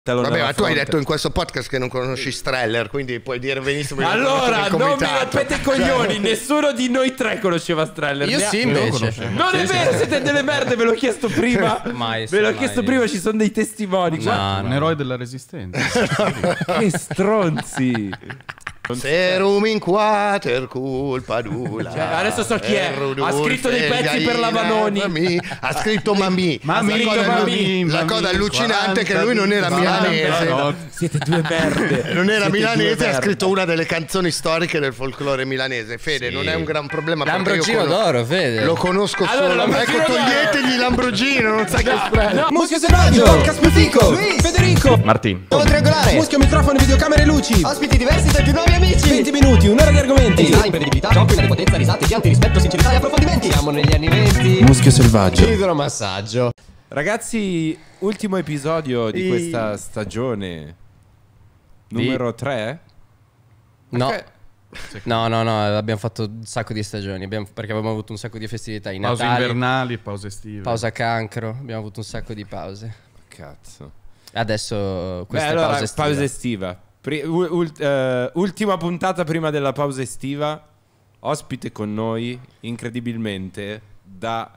Vabbè, ma tu hai detto in questo podcast che non conosci Streller, quindi puoi dire benissimo. Allora, non mi rompete i coglioni. Nessuno di noi tre conosceva Streller. Io sì, invece. Non è vero, siete delle merde. Ve l'ho chiesto prima. Ve l'ho chiesto prima, ci sono dei testimoni. Un eroe della resistenza. Che stronzi. Serum in quater colpa nulla. Adesso so chi è. Ha scritto dei pezzi per la Vanoni. Ha scritto Mamì. La cosa allucinante è che lui non era milanese. Siete due merde. Non era milanese, ha scritto una delle canzoni storiche del folklore milanese. Fede, non è un gran problema. Lambrogino d'oro, Fede. Lo conosco solo. Ecco, toglietegli Lambrogino, non sai che sprezzo. Muschio selvaggio, podcast Musico, Federico, Martin. triangolare, muschio, microfono, videocamere e luci. Ospiti diversi tra più nuovi amici. 20 minuti, un'ora di argomenti. Imprevedibilità, giochi, potenza, risate, pianti, rispetto, sincerità e approfondimenti. Siamo negli anni 20. Muschio selvaggio. Idromassaggio. Ragazzi, ultimo episodio di questa stagione. Numero 3? No. No, abbiamo fatto un sacco di stagioni. Perché abbiamo avuto un sacco di festività. In Pause Natale, invernali, pause estive. pausa cancro. Abbiamo avuto un sacco di pause. Cazzo. Adesso questa allora, pausa estiva. pausa estiva. Ultima puntata prima della pausa estiva. Ospite con noi, incredibilmente, da...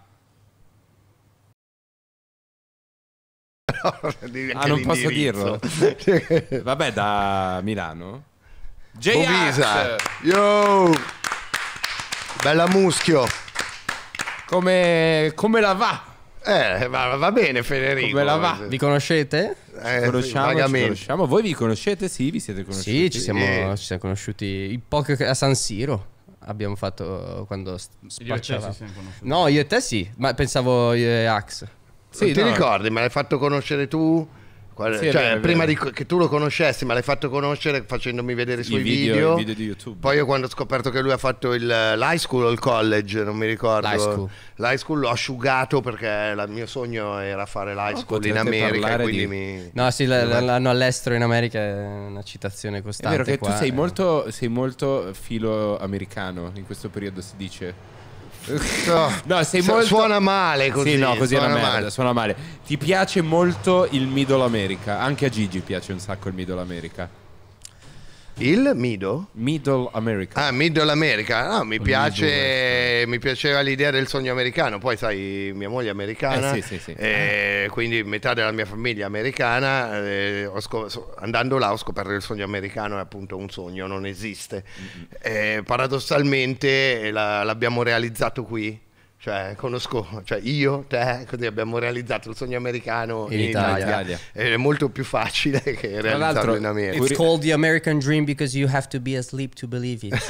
non posso dirlo. Vabbè, da Milano. Bovisa. J-Ax. Yo. Bella Muschio. Come la va? Va bene Federico. Come la va? Vi conoscete? Conosciamo. Voi vi conoscete? Sì, vi siete conosciuti? Sì, ci siamo conosciuti il poco a San Siro. Abbiamo fatto quando spacciavamo. No, io e te sì, ma pensavo io e Ax. Sì, ti ricordi? Me l'hai fatto conoscere tu? Sì, cioè, prima che tu lo conoscessi, me l'hai fatto conoscere facendomi vedere i suoi video di YouTube. Poi io quando ho scoperto che lui ha fatto l'high school o il college, non mi ricordo. L'high school l'ho asciugato perché il mio sogno era fare l'high school in America. Quindi No, sì, l'hanno all'estero in America, è una citazione costante. È vero che qua, tu sei molto filo americano in questo periodo, si dice. No, sei molto... Suona male così. Sì, no, così è una merda, suona male. Ti piace molto il Middle America? Anche a Gigi piace un sacco il Middle America. Il Middle? Middle America. Ah, Middle America. No, mi piaceva l'idea del sogno americano. Poi sai, mia moglie è americana, sì. quindi metà della mia famiglia è americana. Andando là ho scoperto che il sogno americano è appunto un sogno, non esiste. Paradossalmente l'abbiamo realizzato qui. Cioè, io, te, così abbiamo realizzato il sogno americano in Italia. È molto più facile che realizzarlo in America. It's called the American dream because you have to be asleep to believe it.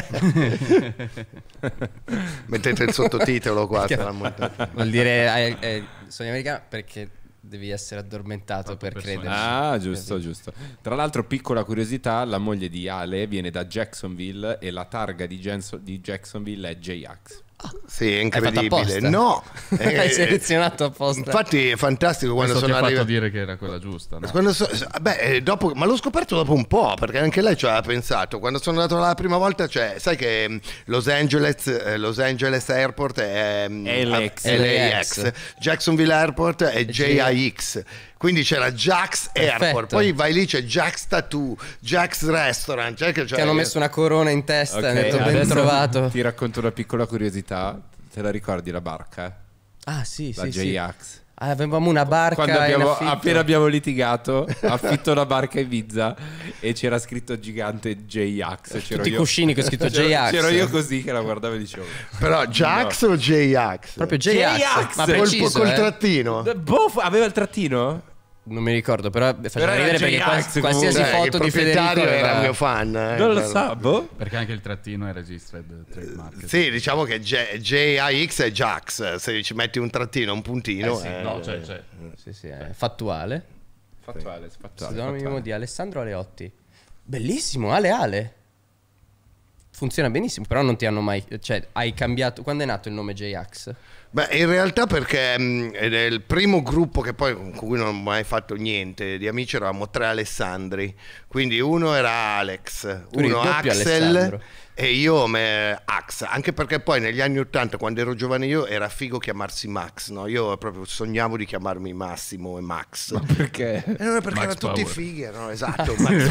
Mettete il sottotitolo qua. Vuol dire il sogno americano perché devi essere addormentato per credere. Ah, giusto. Tra l'altro, piccola curiosità, la moglie di Ale viene da Jacksonville e la targa di Jacksonville è J-Ax. Sì, è incredibile. No, hai selezionato apposta. Infatti è fantastico quando sono arrivato. Ti ha fatto dire che era quella giusta, no? Dopo, ma l'ho scoperto dopo un po', perché anche lei ci aveva pensato. Quando sono andato la prima volta, sai che Los Angeles Airport è LAX, Jacksonville Airport è JIX. Quindi c'era Jax Airport, poi vai lì, c'è Jax Tattoo, Jax Restaurant. Ti hanno messo una corona in testa, hanno detto ben trovato. Ti racconto una piccola curiosità. Te la ricordi la barca? Ah sì, la J-Ax. Avevamo una barca appena abbiamo litigato, affitto una barca in Ibiza e c'era scritto gigante J-Ax. Tutti i cuscini che ho scritto J-Ax. C'ero io così che la guardavo e dicevo. Però Jax o J-Ax? Proprio J-Ax. Ma preciso, col trattino? Aveva il trattino? Non mi ricordo, però faceva ridere perché qualsiasi foto di Federico era mio fan. Non lo so, perché anche il trattino è registered trademark. Sì, diciamo che JAX è Jax. Se ci metti un trattino, un puntino. Sì, è fattuale. Pseudonimo di Alessandro Aleotti. Bellissimo, Ale. Funziona benissimo, però non ti hanno mai... Cioè, hai cambiato... Quando è nato il nome J-Ax? Beh, in realtà perché nel primo gruppo che poi con cui non ho mai fatto niente di amici eravamo 3 Alessandri, quindi uno era Alex, uno Axel Alessandro. e io Ax, anche perché poi negli anni 80 quando ero giovane io era figo chiamarsi Max, no? Io proprio sognavo di chiamarmi Massimo e Max. Ma perché? E non è perché Max erano tutti Power. fighi, no? Esatto, Max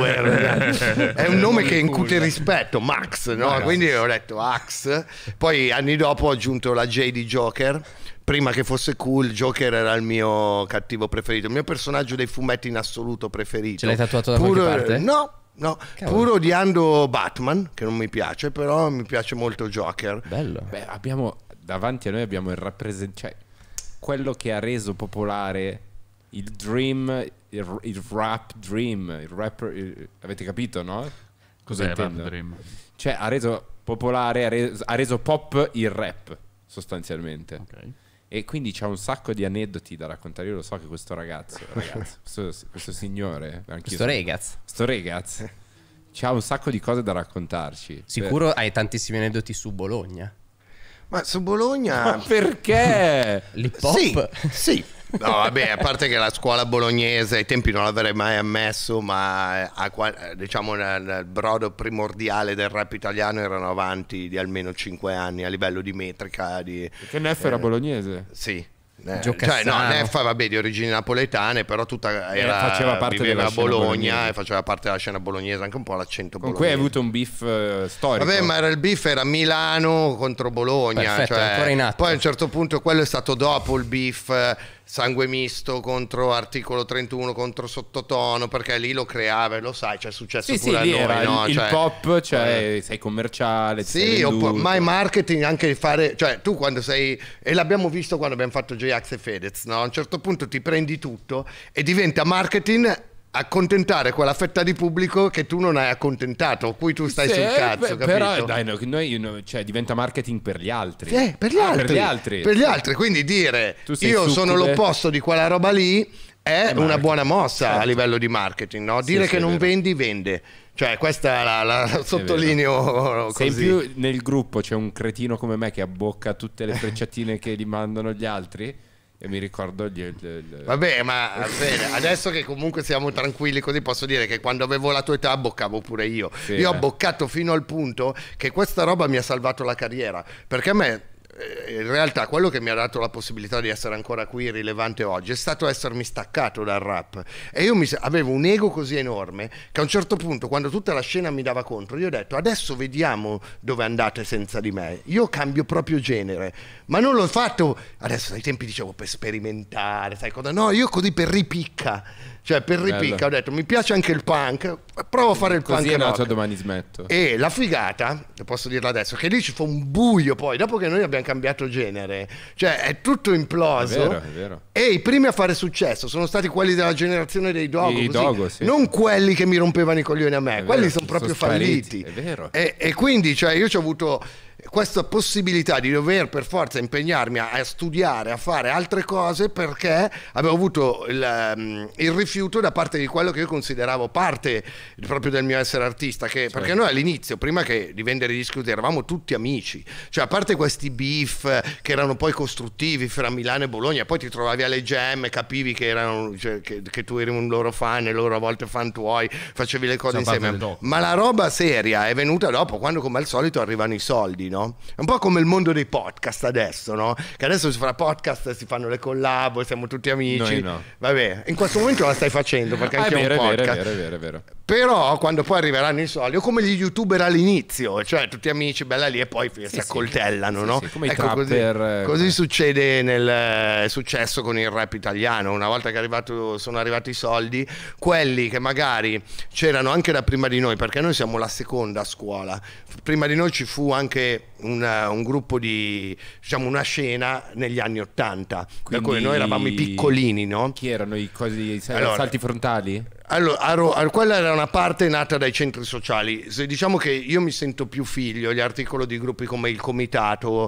Power. È un nome che incute rispetto, Max, no? Quindi ho detto Ax. Poi anni dopo ho aggiunto la J di Joker. Prima che fosse cool, Joker era il mio cattivo preferito, il mio personaggio dei fumetti in assoluto preferito. Ce l'hai tatuato da qualche parte? No, pur odiando Batman, che non mi piace, però mi piace molto Joker. Bello. Beh, abbiamo davanti a noi abbiamo il cioè quello che ha reso popolare il dream, il rap dream, il rapper, avete capito, no? Cos'è Cosa Rap intendo? Dream? Cioè ha reso popolare, ha reso pop il rap sostanzialmente. Ok. E quindi c'ha un sacco di aneddoti da raccontare. Io lo so che questo ragazzo questo signore, Questo ragazzo c'ha un sacco di cose da raccontarci. Sicuro hai tantissimi aneddoti su Bologna. Ma su Bologna... Ma perché? L'hip hop? Sì. No, vabbè, a parte che la scuola bolognese ai tempi non l'avrei mai ammesso, ma diciamo nel brodo primordiale del rap italiano erano avanti di almeno 5 anni a livello di metrica. Perché Neff era bolognese? Sì. Gio Cioè, no, Cassano. Neff, vabbè, di origini napoletane, però tutta faceva parte viveva della a scena Bologna bolognese. e faceva parte della scena bolognese, anche un po' l'accento Con bolognese. cui hai avuto un beef storico. Vabbè, ma il beef era Milano contro Bologna. Perfetto, cioè, ancora in atto. poi a un certo punto quello è stato dopo il beef sangue misto contro articolo 31 contro sottotono, perché lì lo creava e lo sai, c'è successo Sì, pure lì a noi, era no? il Cioè, pop, cioè sei commerciale, ti sei sì, venduto. ma il marketing anche di fare, cioè tu quando sei, e l'abbiamo visto quando abbiamo fatto J-Ax e Fedez, no? A un certo punto ti prendi tutto e diventa marketing accontentare quella fetta di pubblico che tu non hai accontentato, a cui tu stai sul cazzo, capito? Però dai, cioè, diventa marketing per gli altri. Per gli altri. Per gli altri. Per gli altri, quindi dire Tu sei io sono succube. l'opposto di quella roba lì è una marketing. buona mossa Certo. a livello di marketing, no? Dire sì, che è non vero. vendi, vende. Cioè, questa la sottolineo Se così. in più nel gruppo c'è un cretino come me che abbocca tutte le frecciatine che gli mandano gli altri, e mi ricordo Vabbè, ma bene, adesso che comunque siamo tranquilli così posso dire che quando avevo la tua età abboccavo pure io. Sì, Io ho abboccato fino al punto che questa roba mi ha salvato la carriera, perché a me in realtà quello che mi ha dato la possibilità di essere ancora qui rilevante oggi è stato essermi staccato dal rap, e io avevo un ego così enorme che a un certo punto, quando tutta la scena mi dava contro, io ho detto adesso vediamo dove andate senza di me, io cambio proprio genere, ma non l'ho fatto adesso, ai tempi dicevo per sperimentare, sai cosa, no, io così per ripicca, cioè per ripicca. Bello. Ho detto mi piace anche il punk, provo a fare il così punk è nato rock. Domani smetto. E la figata, posso dirla adesso, che lì ci fa un buio poi, dopo che noi abbiamo cambiato genere, cioè è tutto imploso. È vero. E i primi a fare successo sono stati quelli della generazione dei Dogo, I così. Dogo, sì. Non quelli che mi rompevano i coglioni a me, È quelli vero, sono proprio sono falliti. spariti, è vero. E quindi cioè, io ci ho avuto questa possibilità di dover per forza impegnarmi a studiare, a fare altre cose, perché avevo avuto il rifiuto da parte di quello che io consideravo parte proprio del mio essere artista, perché noi all'inizio, prima che di vendere i dischi, eravamo tutti amici, cioè a parte questi beef che erano poi costruttivi fra Milano e Bologna, poi ti trovavi alle jam e capivi che erano, cioè, che tu eri un loro fan e loro a volte fan tuoi, facevi le cose Faceva parte insieme, del dopo. ma la roba seria è venuta dopo, quando come al solito arrivano i soldi, no? È un po' come il mondo dei podcast adesso, no? Che adesso si fa podcast, si fanno le collab, siamo tutti amici. Noi no. Vabbè, in questo momento la stai facendo perché anche è è un vero, podcast. è vero. Però quando poi arriveranno i soldi, o come gli youtuber all'inizio, cioè tutti amici, bella lì, e poi si accoltellano, Sì, no? sì, come i Ecco, trapper, così succede è successo con il rap italiano. Una volta che sono arrivati i soldi, quelli che magari c'erano anche da prima di noi, perché noi siamo la seconda scuola, prima di noi ci fu anche un gruppo di, diciamo, una scena negli anni '80, per cui noi eravamo i piccolini, no? Chi erano i cosi, Allora, salti frontali? Allora, quella era una parte nata dai centri sociali. Diciamo che io mi sento più figlio gli articoli di gruppi come il Comitato.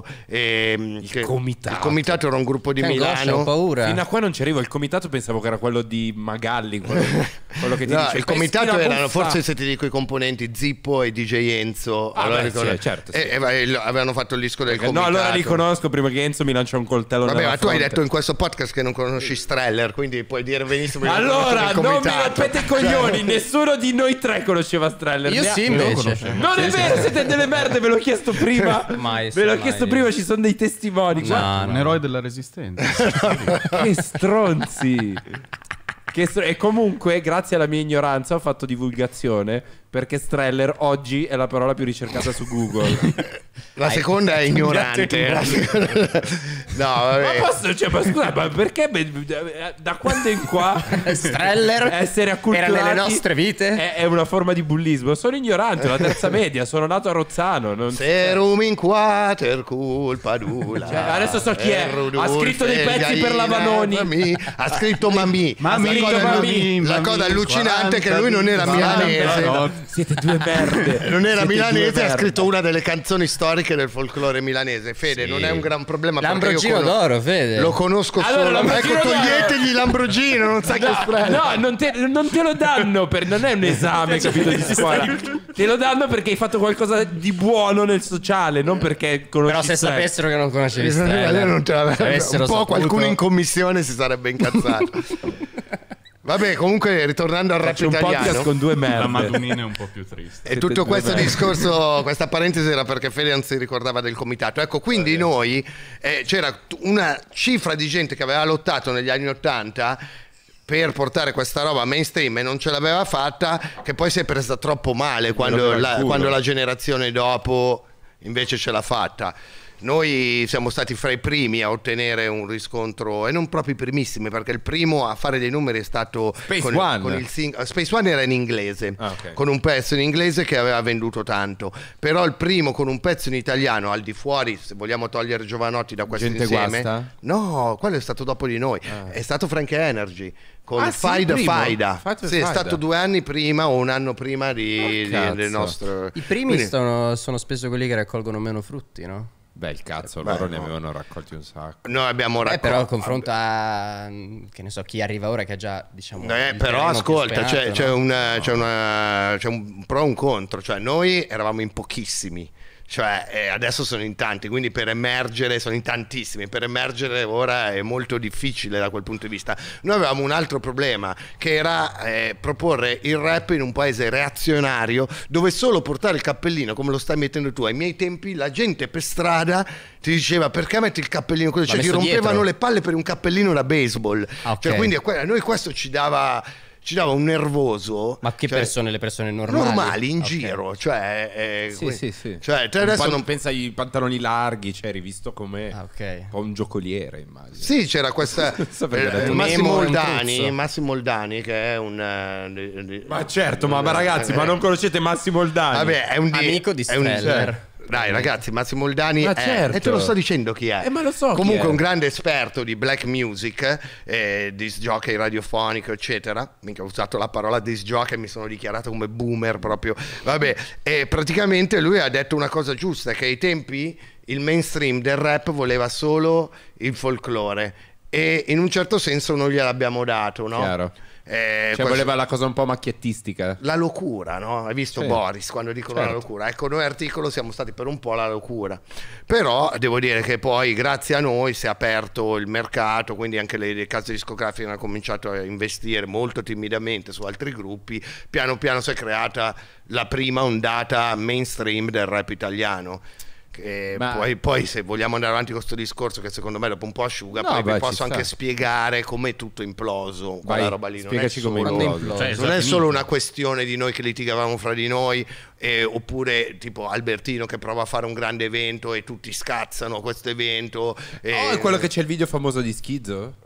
Il Comitato era un gruppo di Che angoscia, Milano. ho paura. Fino a qua non ci arrivo. Il comitato pensavo che era quello di Magalli. quello che ti dice il comitato Festina erano, buffa. forse se ti dico i componenti, Zippo e DJ Enzo. Certo, sì. E avevano fatto il disco del comitato. No, allora li conosco prima che Enzo mi lancia un coltello Vabbè, nella ma tu hai fronte. detto in questo podcast che non conosci Streller, quindi puoi dire benissimo che Allora, non non mi rompete i coglioni, nessuno di noi tre conosceva Streller. Io sì, invece. Non è vero, siete delle merde, ve l'ho chiesto prima. Ve l'ho chiesto prima, ci sono dei testimoni. Un eroe della Resistenza. Che stronzi. E comunque, grazie alla mia ignoranza, ho fatto divulgazione perché Streller oggi è la parola più ricercata su Google. La seconda è ignorante. No, vabbè. Ma scusa, ma perché da quando in qua Streller essere acculturati era nelle nostre vite? È una forma di bullismo. Sono ignorante, la terza media, sono nato a Rozzano. Serum in quater culpa dula. Adesso so chi è. Ha scritto dei pezzi per la Vanoni. Ha scritto Mamì. La cosa allucinante è che lui non era milanese. Siete due merde. Non era Siete milanese, due ha merde. scritto una delle canzoni storiche del folklore milanese. Fede, non è un gran problema. Lambrogino d'oro, Fede. Lo conosco Allora, solo. Lambrogino Ecco, d'oro. toglietegli Lambrogino, non sai che No, non te lo danno non è un esame, capito, di scuola. Te lo danno perché hai fatto qualcosa di buono nel sociale, non perché conosci. Però se Streller. sapessero che non conoscevi Streller, non te l'avrebbero. avessero Un po' saputo. qualcuno in commissione si sarebbe incazzato. Vabbè, comunque ritornando al rap Faccio un podcast italiano, con due La merde. Madunina è un po' più triste. e tutto questo discorso, questa parentesi era perché Fede non si ricordava del comitato. Ecco, quindi noi c'era una cifra di gente che aveva lottato negli anni '80 per portare questa roba mainstream e non ce l'aveva fatta, che poi si è presa troppo male quando la generazione dopo invece ce l'ha fatta. Noi siamo stati fra i primi a ottenere un riscontro, e non proprio i primissimi, perché il primo a fare dei numeri è stato Space One. con il Space One era in inglese, ok. con un pezzo in inglese che aveva venduto tanto. Però il primo con un pezzo in italiano, al di fuori, se vogliamo togliere Giovanotti da questo Gente insieme, Guasta? No, quello è stato dopo di noi, è stato Frank Energy con sì, Faida il primo? Faida. Faida Sì, è Faida. stato 2 anni prima o un anno prima cazzo. del nostro. I primi Quindi- sono spesso quelli che raccolgono meno frutti, no? Beh, il cazzo, Beh, loro no. ne avevano raccolti un sacco. Noi abbiamo raccolto. Però confronto a che ne so, chi arriva ora che ha già, diciamo, il Però terreno più ascolta, spenato, c'è no? un pro e un contro. Cioè, noi eravamo in pochissimi. Cioè, adesso sono in tanti, quindi per emergere sono in tantissimi. Per emergere ora è molto difficile da quel punto di vista. Noi avevamo un altro problema, che era proporre il rap in un paese reazionario, dove solo portare il cappellino, come lo stai mettendo tu, ai miei tempi la gente per strada ti diceva: perché metti il cappellino così? Cioè, ti messo rompevano dietro? le palle per un cappellino da baseball. Ah, ok. Cioè, quindi a noi questo ci dava un nervoso. Ma che cioè, persone? Le persone normali? in Ok. giro, cioè, Sì. cioè te adesso Quando non pensa ai pantaloni larghi, cioè rivisto come Ah, ok. un po' un giocoliere, immagino. sì, c'era questa So perché ho detto Nemo è un Massimo Oldani che è un Ma certo, ma ragazzi, ma non conoscete Massimo Oldani? vabbè, è un Amico di è un- Streller. Dai ragazzi, Massimo Oldani Ma è, certo. e te lo sto dicendo chi è. Ma lo so chi Comunque è. un grande esperto di black music, disc jockey radiofonico, eccetera. Minchia, ho usato la parola disc jockey e mi sono dichiarato come boomer proprio. Vabbè, e praticamente lui ha detto una cosa giusta, che ai tempi il mainstream del rap voleva solo il folklore e in un certo senso noi gliel'abbiamo dato, no? Chiaro. Cioè voleva la cosa un po' macchiettistica. La locura, no? Hai visto Sì. Boris quando dicono Certo. la locura? Ecco, noi Articolo siamo stati per un po' la locura. Però devo dire che poi grazie a noi si è aperto il mercato, quindi anche le case discografiche hanno cominciato a investire molto timidamente su altri gruppi. Piano piano si è creata la prima ondata mainstream del rap italiano. Ma- Poi se vogliamo andare avanti con questo discorso, che secondo me dopo un po' asciuga, No, poi vi vai, posso ci anche sta. spiegare com'è tutto imploso. Vai, Quella roba lì non è spiegaci come solo- imploso. Cioè, non è solo una questione di noi che litigavamo fra di noi, oppure tipo Albertino che prova a fare un grande evento e tutti scazzano a questo evento. Oh, è quello che c'è il video famoso di Schizzo?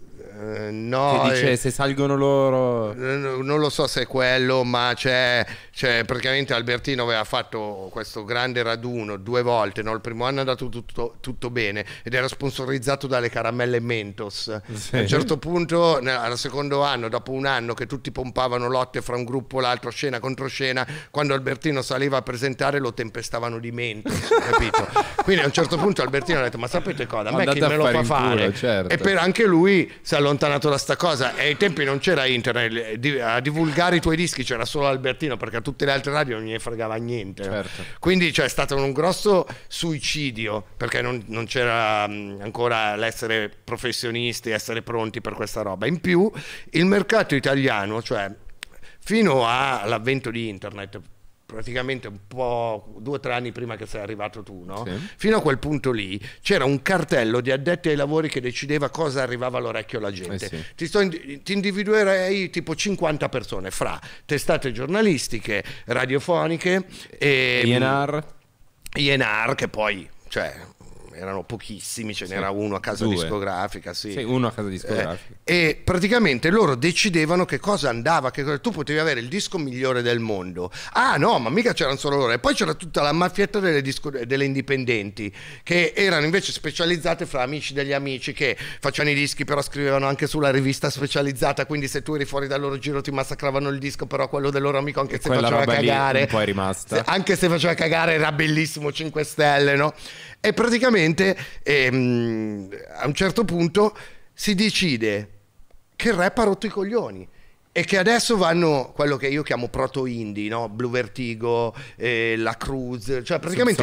no, Che dice se salgono loro. non lo so se è quello, ma c'è praticamente Albertino aveva fatto questo grande raduno 2 volte, no? Il primo anno è andato tutto bene ed era sponsorizzato dalle caramelle Mentos. Sì. A un certo punto al secondo anno, dopo un anno che tutti pompavano lotte fra un gruppo e l'altro, scena contro scena, quando Albertino saliva a presentare lo tempestavano di Mentos, capito? Quindi a un certo punto Albertino ha detto: ma sapete cosa, a me chi Andate me a lo fare fa in culo, fare? certo. E per anche lui si è allontanato da sta cosa, e ai tempi non c'era internet, a divulgare i tuoi dischi c'era solo Albertino, perché a tutte le altre radio non ne fregava niente. Certo. Quindi c'è stato un grosso suicidio, perché non c'era ancora l'essere professionisti, essere pronti per questa roba. In più il mercato italiano, cioè fino all'avvento di internet, praticamente un po' 2 o 3 anni prima che sei arrivato tu, no? Sì. Fino a quel punto lì c'era un cartello di addetti ai lavori che decideva cosa arrivava all'orecchio alla gente. Sì. Ti individuerei tipo 50 persone fra testate giornalistiche, radiofoniche e INR, che poi, cioè, erano pochissimi, ce n'era uno a casa 2 discografica, sì, uno a casa discografica. E praticamente loro decidevano che cosa andava, tu potevi avere il disco migliore del mondo. Ah no, ma mica c'erano solo loro. E poi c'era tutta la maffietta delle indipendenti, che erano invece specializzate fra amici degli amici, che facevano i dischi però scrivevano anche sulla rivista specializzata, quindi se tu eri fuori dal loro giro ti massacravano il disco, però quello del loro amico, anche se faceva cagare, un po' è rimasta. anche se faceva cagare, era bellissimo, 5 stelle, no? E praticamente a un certo punto si decide che il rap ha rotto i coglioni e che adesso vanno quello che io chiamo proto indie, no? Blue Vertigo, La Cruz, cioè praticamente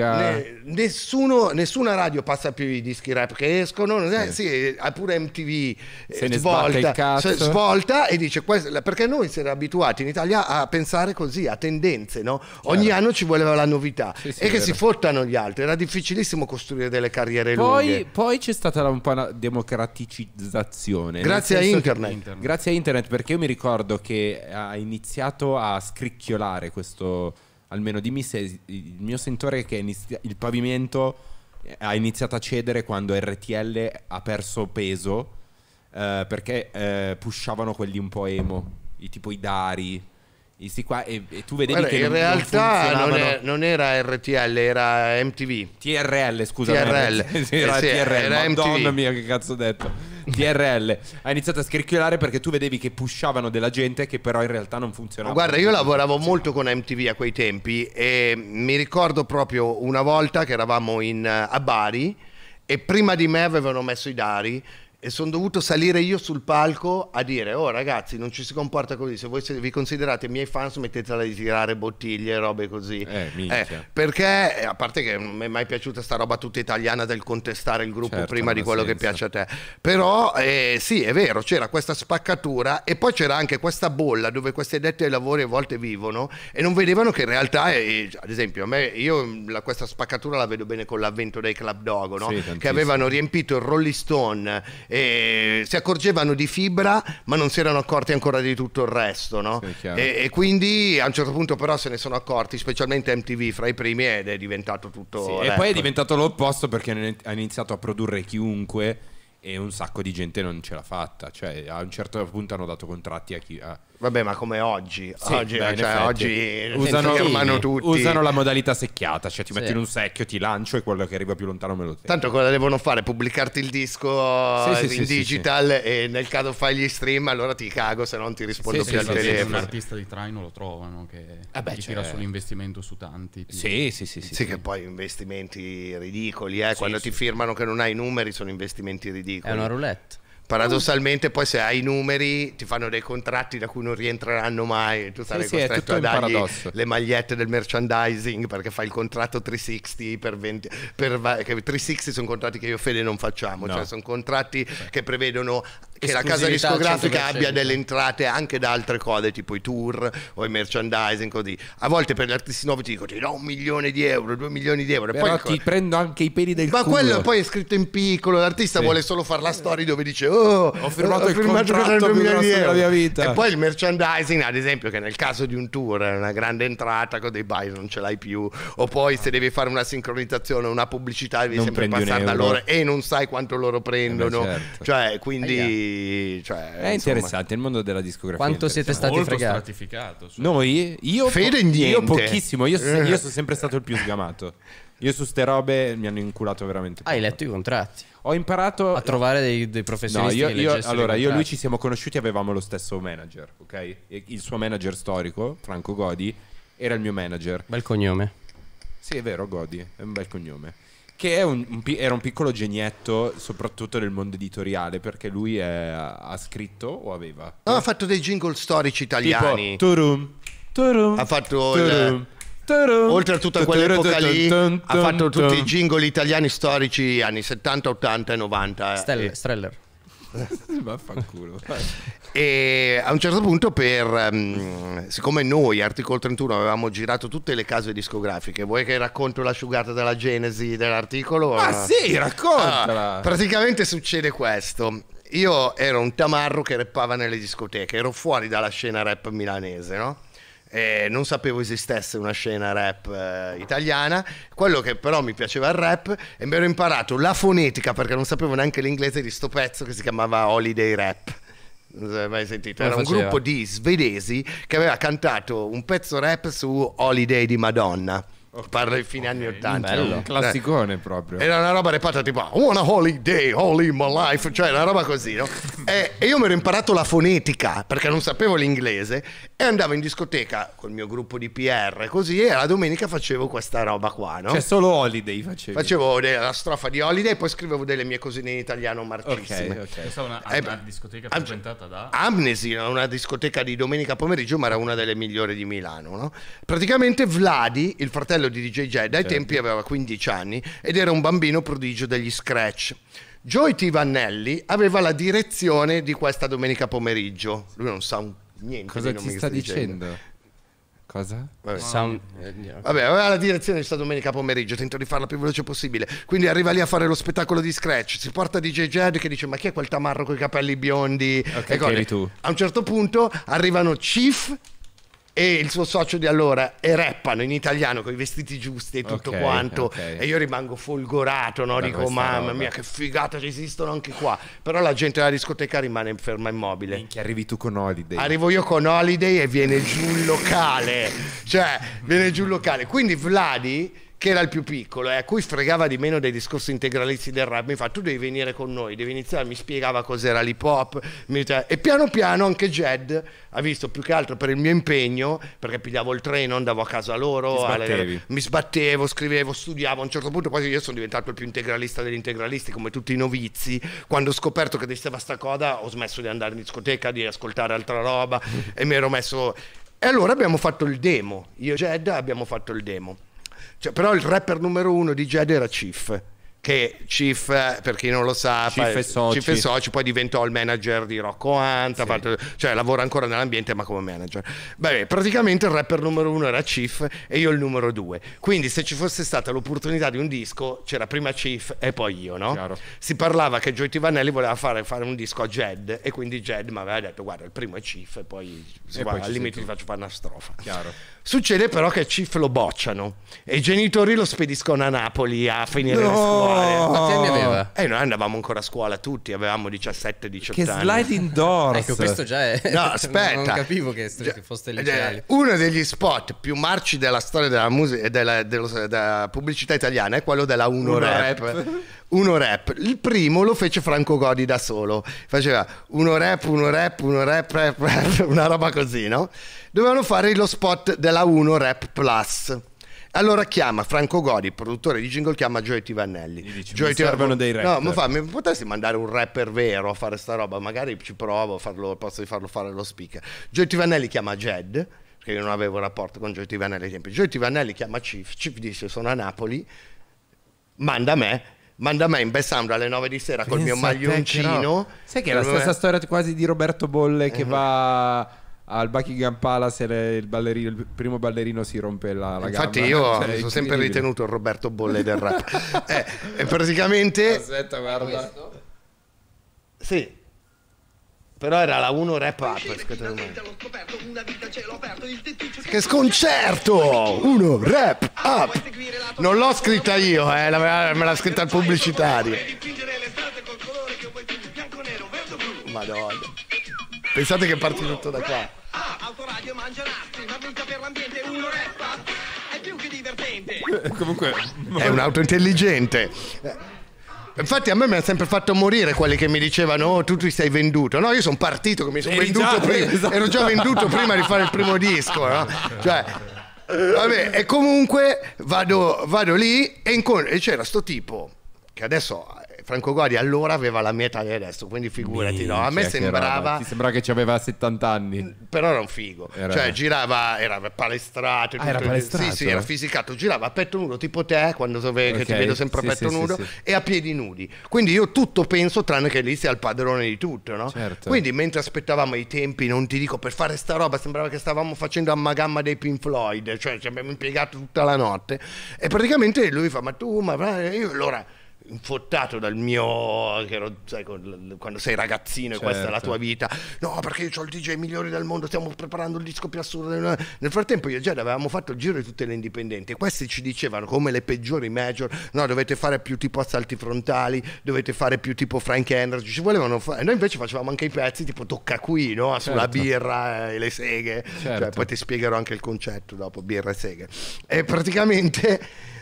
nessuna radio passa più i dischi rap che escono, sì, pure MTV se ne sbatte il cazzo, svolta e dice perché noi si era abituati in Italia a pensare così, a tendenze, no? Ogni anno ci voleva la novità, sì, e che si fottano gli altri, era difficilissimo costruire delle carriere lunghe. Poi c'è stata un po' una democraticizzazione grazie a internet. Grazie a internet, perché io mi ricordo che ha iniziato a scricchiolare questo, almeno dimmi se il mio sentore è che il pavimento ha iniziato a cedere quando RTL ha perso peso, perché pushavano quelli un po' emo, tipo i Dari, qua, e tu vedevi che in realtà non era RTL, era MTV. TRL, scusa. TRL. TRL. Madonna MTV. mia, che cazzo ho detto. TRL ha iniziato a scricchiolare perché tu vedevi che pushavano della gente che però in realtà non funzionava. Guarda, io lavoravo molto con MTV a quei tempi e mi ricordo proprio una volta che eravamo a Bari e prima di me avevano messo i Dari e sono dovuto salire io sul palco a dire: oh ragazzi, non ci si comporta così, se voi vi considerate miei fan smettetela di tirare bottiglie e robe così, perché a parte che non mi è mai piaciuta sta roba tutta italiana del contestare il gruppo prima di quello che piace a te, però sì, è vero, c'era questa spaccatura e poi c'era anche questa bolla dove questi addetti ai lavori a volte vivono e non vedevano che in realtà, ad esempio, questa spaccatura la vedo bene con l'avvento dei Club Dogo, no? Che avevano riempito il Rolling Stone e si accorgevano di fibra ma non si erano accorti ancora di tutto il resto, no? E quindi a un certo punto però se ne sono accorti, specialmente MTV fra i primi, ed è diventato tutto e poi è diventato l'opposto, perché ha iniziato a produrre chiunque e un sacco di gente non ce l'ha fatta, cioè a un certo punto hanno dato contratti a chi vabbè, ma come oggi oggi usano tutti, usano la modalità secchiata, cioè ti metti in un secchio, ti lancio e quello che arriva più lontano me lo tengo. Tanto cosa devono fare? Pubblicarti il disco in digital e nel caso fai gli stream allora ti cago se non ti rispondo più al telefono. Un artista di traino lo trovano che tira sull'investimento su tanti. Sì, che poi investimenti ridicoli, quando ti firmano che non hai numeri sono investimenti ridicoli. È una roulette. Paradossalmente poi se hai i numeri ti fanno dei contratti da cui non rientreranno mai e tu sarai costretto a dargli le magliette del merchandising perché fai il contratto 360 per 20 che 360 sono contratti che io e Fede non facciamo, cioè sono contratti che prevedono che la casa discografica abbia delle entrate anche da altre cose tipo i tour o i merchandising, così. A volte per gli artisti nuovi ti dico ti do 1 milione di euro, 2 milioni di euro, però poi ti prendo anche i peli del culo. Ma quello poi è scritto in piccolo, l'artista vuole solo fare la storia dove dice ho firmato il contratto più grosso della mia vita. E poi il merchandising, ad esempio, che nel caso di un tour è una grande entrata, con dei buy non ce l'hai più, o poi se devi fare una sincronizzazione, una pubblicità devi sempre passare da loro e non sai quanto loro prendono, cioè quindi è interessante il mondo della discografia. Quanto siete stati molto fregati? stratificato. Noi? Fede niente. Io pochissimo, io sono sempre stato il più sgamato. Io su ste robe mi hanno inculato veramente poco. Hai letto i contratti? Ho imparato a trovare dei professionisti. No, io e lui ci siamo conosciuti, avevamo lo stesso manager, ok? E il suo manager storico, Franco Godi, era il mio manager. Bel cognome. Sì, è vero, Godi, è un bel cognome. Che è era un piccolo genietto, soprattutto nel mondo editoriale, perché lui ha scritto o aveva? No, ha fatto dei jingle storici italiani. Tipo, turum, turum, ha fatto turum, oltre a tutta quell'epoca lì, ha fatto tutti i jingle italiani storici anni 70, 80 e 90. Streller. Vaffanculo. E a un certo punto, siccome noi Articolo 31 avevamo girato tutte le case discografiche, vuoi che racconto l'asciugata della genesi dell'articolo? Ah sì, raccontala. Praticamente succede questo. Io ero un tamarro che rappava nelle discoteche, ero fuori dalla scena rap milanese, no? E non sapevo esistesse una scena rap italiana. Quello che però mi piaceva il rap, e mi ero imparato la fonetica, perché non sapevo neanche l'inglese, di sto pezzo che si chiamava Holiday Rap. Non so se mai sentito. Era un gruppo di svedesi che aveva cantato un pezzo rap su Holiday di Madonna. Parlo di fine anni 80. Un classicone proprio. Era una roba repata tipo I want a holiday, holy my life, cioè una roba così, no? E io mi ero imparato la fonetica perché non sapevo l'inglese, e andavo in discoteca col mio gruppo di PR così, e la domenica facevo questa roba qua, no? Cioè solo Holiday facevi? Facevo la strofa di Holiday e poi scrivevo delle mie cosine in italiano marcissime. Questa è una discoteca frequentata da Amnesty, una discoteca di domenica pomeriggio, ma era una delle migliori di Milano, no? Praticamente Vladi, il fratello di DJ Jed, ai tempi aveva 15 anni ed era un bambino prodigio degli scratch. Joey T. Vannelli aveva la direzione di questa domenica pomeriggio. Lui non sa niente. Cosa ti sta dicendo? Cosa? Vabbè, aveva la direzione di questa domenica pomeriggio. Tento di farla più veloce possibile. Quindi arriva lì a fare lo spettacolo di scratch. Si porta DJ Jed che dice: ma chi è quel tamarro con i capelli biondi? Ok, che eri tu. A un certo punto arrivano Chief e il suo socio di allora, e rappano in italiano con i vestiti giusti e tutto quanto, e io rimango folgorato, no? Dico mamma mia che figata, ci esistono anche qua. Però la gente della discoteca rimane ferma immobile. Minchia, arrivi tu con Holiday. Arrivo io con Holiday e viene giù il locale, cioè viene giù il locale. Quindi Vladi, che era il più piccolo e a cui fregava di meno dei discorsi integralisti del rap, mi fa: tu devi venire con noi, devi iniziare. Mi spiegava cos'era l'hip hop, e piano piano anche Jed ha visto, più che altro per il mio impegno, perché pigliavo il treno, andavo a casa loro, mi sbattevo, scrivevo, studiavo. A un certo punto poi io sono diventato il più integralista degli integralisti, come tutti i novizi. Quando ho scoperto che esisteva sta coda, ho smesso di andare in discoteca, di ascoltare altra roba e mi ero messo. E allora abbiamo fatto il demo, io e Jed abbiamo fatto il demo. Cioè, però il rapper numero uno di Jed era Chief, che Chief, per chi non lo sa, Chief e Soci, poi diventò il manager di Rocco Hunt, cioè lavora ancora nell'ambiente ma come manager. Beh, praticamente il rapper numero uno era Chief e io il numero 2. Quindi se ci fosse stata l'opportunità di un disco, c'era prima Chief e poi io, no? Chiaro. Si parlava che Joey T. Vannelli voleva fare un disco a Jed, e quindi Jed mi aveva detto: guarda, il primo è Chief e poi al limite ti faccio fare una strofa. Chiaro. Succede però che Chief lo bocciano e i genitori lo spediscono a Napoli a finire le scuole. Quanti anni aveva? Noi andavamo ancora a scuola tutti, avevamo 17-18 Che anni. sliding doors. Ecco, questo già è. No, aspetta. Non capivo che foste liceali. Uno degli spot più marci della storia della musica e della pubblicità italiana è quello della Uno Rap. Uno Rap. Il primo lo fece Franco Godi da solo. Faceva Uno Rap, una roba così, no? Dovevano fare lo spot della Uno Rap Plus. Allora chiama Franco Godi, produttore di jingle, chiama Joey T. Vannelli. Gli dice: mi servono dei rapper. No, mi potresti mandare un rapper vero a fare sta roba? Magari ci provo, posso farlo fare lo speaker. Joey T. Vannelli chiama Jed, perché io non avevo rapporto con Joey T. Vannelli ai tempi. Joey T. Vannelli chiama Chief dice: sono a Napoli, manda me in best sound alle 9 di sera col mio maglioncino. Sai che è la stessa storia quasi di Roberto Bolle che va al Buckingham Palace e il primo ballerino si rompe la gamba. Infatti io sono sempre ritenuto il Roberto Bolle del rap. E praticamente aspetta, guarda. Sì. Però era la Uno Rap Up. Che sconcerto! Uno Rap Up. Non l'ho scritta io, me l'ha scritta il pubblicitario. Madonna. Pensate che parti tutto da qua. Autoradio mangia nastri, ma mica per l'ambiente. Uno Rap è più che divertente. Comunque è un'auto intelligente. Infatti a me mi ha sempre fatto morire quelli che mi dicevano: oh, tu ti sei venduto. No, io sono partito che mi sono venduto prima. Ero già venduto prima di fare il primo disco, no? Cioè Vabbè, e comunque vado lì e c'era sto tipo che adesso Franco Godi allora aveva la mia età di adesso, quindi figurati, no? A me sembrava... Ti sembrava che aveva 70 anni. Però era un figo. Cioè girava, era palestrato. Era palestrato? Sì, era fisicato. Girava a petto nudo, tipo te, quando che ti vedo sempre a petto nudo, e a piedi nudi. Quindi io tutto penso, tranne che lì sia il padrone di tutto, no? Certo. Quindi mentre aspettavamo i tempi, non ti dico, per fare sta roba, sembrava che stavamo facendo Ammagamma dei Pink Floyd. Cioè ci abbiamo impiegato tutta la notte. E praticamente lui fa, ma io allora... infottato dal mio che ero, sai, quando sei ragazzino e questa è la tua vita, no perché io ho il DJ migliore del mondo, stiamo preparando il disco più assurdo. Nel frattempo io e Jed avevamo fatto il giro di tutte le indipendenti e questi ci dicevano come le peggiori major, no, dovete fare più tipo assalti frontali, dovete fare più tipo Frank Energy, ci volevano fare. Noi invece facevamo anche i pezzi tipo Tocca Qui, no? Sulla birra e le seghe, cioè, poi ti spiegherò anche il concetto dopo, birra e seghe. E praticamente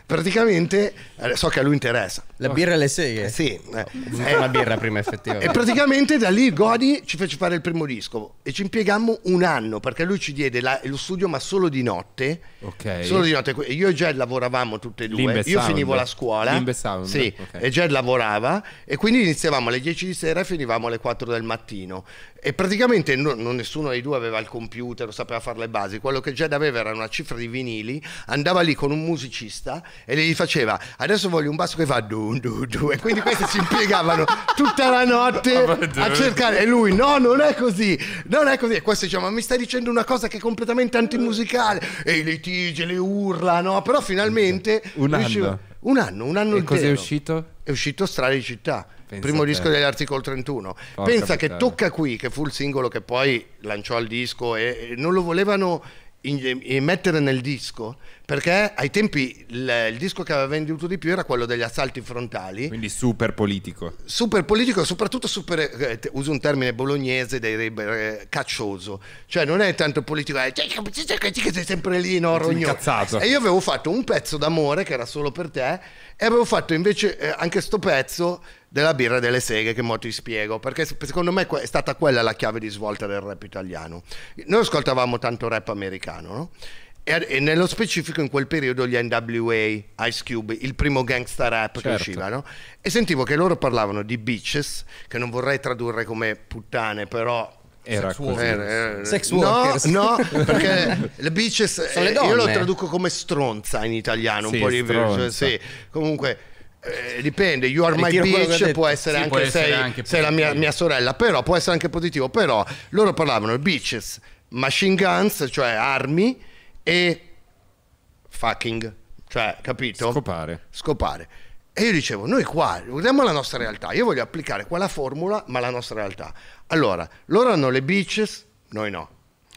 so che a lui interessa la birra e le seghe. Sì, è una birra prima effettivamente. E praticamente da lì Godi ci fece fare il primo disco e ci impiegammo un anno perché lui ci diede lo studio ma solo di notte. Ok. Solo di notte. Io e Jed lavoravamo tutte e due. Io finivo la scuola. Limbe Sound. Sì, okay. E Jed lavorava e quindi iniziavamo alle 10 di sera e finivamo alle 4 del mattino. E praticamente nessuno dei due aveva il computer, lo sapeva fare le basi. Quello che Jed aveva era una cifra di vinili, andava lì con un musicista e gli faceva adesso voglio un basso che fa du du du, e quindi questi si impiegavano tutta la notte a cercare, e lui no, non è così, e questo diceva ma mi stai dicendo una cosa che è completamente antimusicale, e i litigi, le urla, no? Però finalmente un anno e intero. Cos'è uscito? È uscito Strade di città, primo disco degli Articolo 31. Pensa che Tocca Qui, che fu il singolo che poi lanciò il disco, e non lo volevano mettere nel disco perché ai tempi il disco che aveva venduto di più era quello degli assalti frontali, quindi super politico e soprattutto super, uso un termine bolognese, caccioso, cioè non è tanto politico, che sei sempre lì, no, rogno. E io avevo fatto un pezzo d'amore che era solo per te e avevo fatto invece anche sto pezzo della birra e delle seghe, che mo ti spiego, perché secondo me è stata quella la chiave di svolta del rap italiano. Noi ascoltavamo tanto rap americano, no? E nello specifico in quel periodo gli NWA, Ice Cube, il primo gangsta rap che usciva, no? E sentivo che loro parlavano di bitches, che non vorrei tradurre come puttane, però era sex workers. No, perché le bitches sono le donne. Io lo traduco come stronza in italiano, un po' di sì, comunque dipende. You are my bitch può essere anche sei la mia sorella, però può essere anche positivo. Però loro parlavano bitches, machine guns, cioè armi, e fucking, cioè, capito? Scopare. E io dicevo, noi qua guardiamo la nostra realtà, io voglio applicare quella formula ma alla nostra realtà. Allora, loro hanno le bitches, noi no.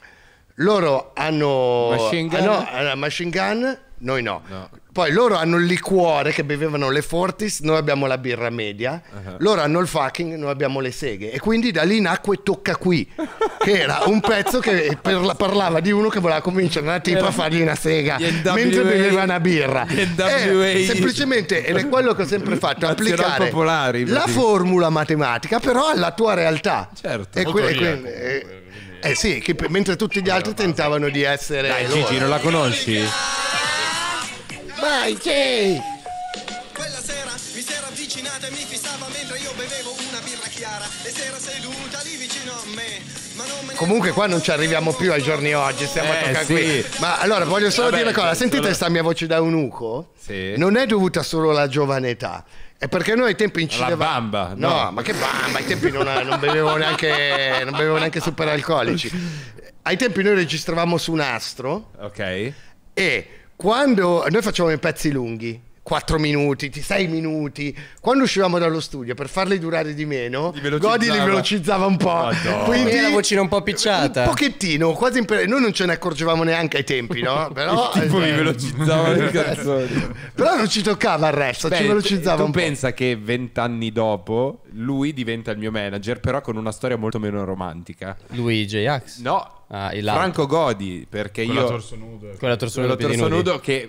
Loro hanno machine gun, noi no. Poi loro hanno il liquore, che bevevano le Fortis, noi abbiamo la birra media. Loro hanno il fucking, noi abbiamo le seghe. E quindi da lì nacque Tocca Qui, che era un pezzo che parlava di uno che voleva convincere una tipa a fargli una sega mentre beveva una birra. Semplicemente, ed è quello che ho sempre fatto, applicare la formula matematica però alla tua realtà. Certo. E sì, mentre tutti gli altri tentavano di essere... Dai Gigi, non la conosci? Vai, Jay! Quella sera mi si era avvicinata e mi fissava mentre io bevevo una birra chiara e si era seduta lì vicino a me. Ma non me Comunque qua non ci arriviamo più ai giorni oggi, stiamo a toccare qui. Ma allora voglio solo dire una cosa, sentite sta mia voce da eunuco? Sì. Non è dovuta solo alla giovane età. È perché noi ai tempi incidevamo... La bamba? No, ma che bamba? Ai tempi non bevevo neanche super alcolici. Ai tempi noi registravamo su nastro. Ok. E quando noi facevamo i pezzi lunghi, 4 minuti, 6 minuti, quando uscivamo dallo studio per farli durare di meno, Godi li velocizzava un po'. Quindi la vocina un po' picciata. Un pochettino, quasi noi non ce ne accorgevamo neanche ai tempi, no? Però li velocizzava le canzoni. Però non ci toccava il resto, ci velocizzava un po'. Tu pensa che 20 anni dopo lui diventa il mio manager, però con una storia molto meno romantica. Lui J-Ax? No, Franco Godi, perché con io... la torso nudo. Con la torso nudo che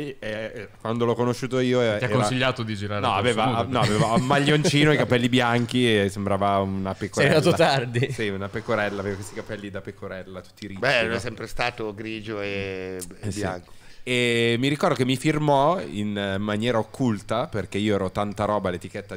quando l'ho conosciuto io... Ti ha consigliato di girare aveva un maglioncino, i capelli bianchi e sembrava una pecorella. Sei arrivato tardi. Sì, una pecorella, aveva questi capelli da pecorella, tutti ricci. Beh, è sempre stato grigio e bianco. Sì. E mi ricordo che mi firmò in maniera occulta, perché io ero tanta roba all'etichetta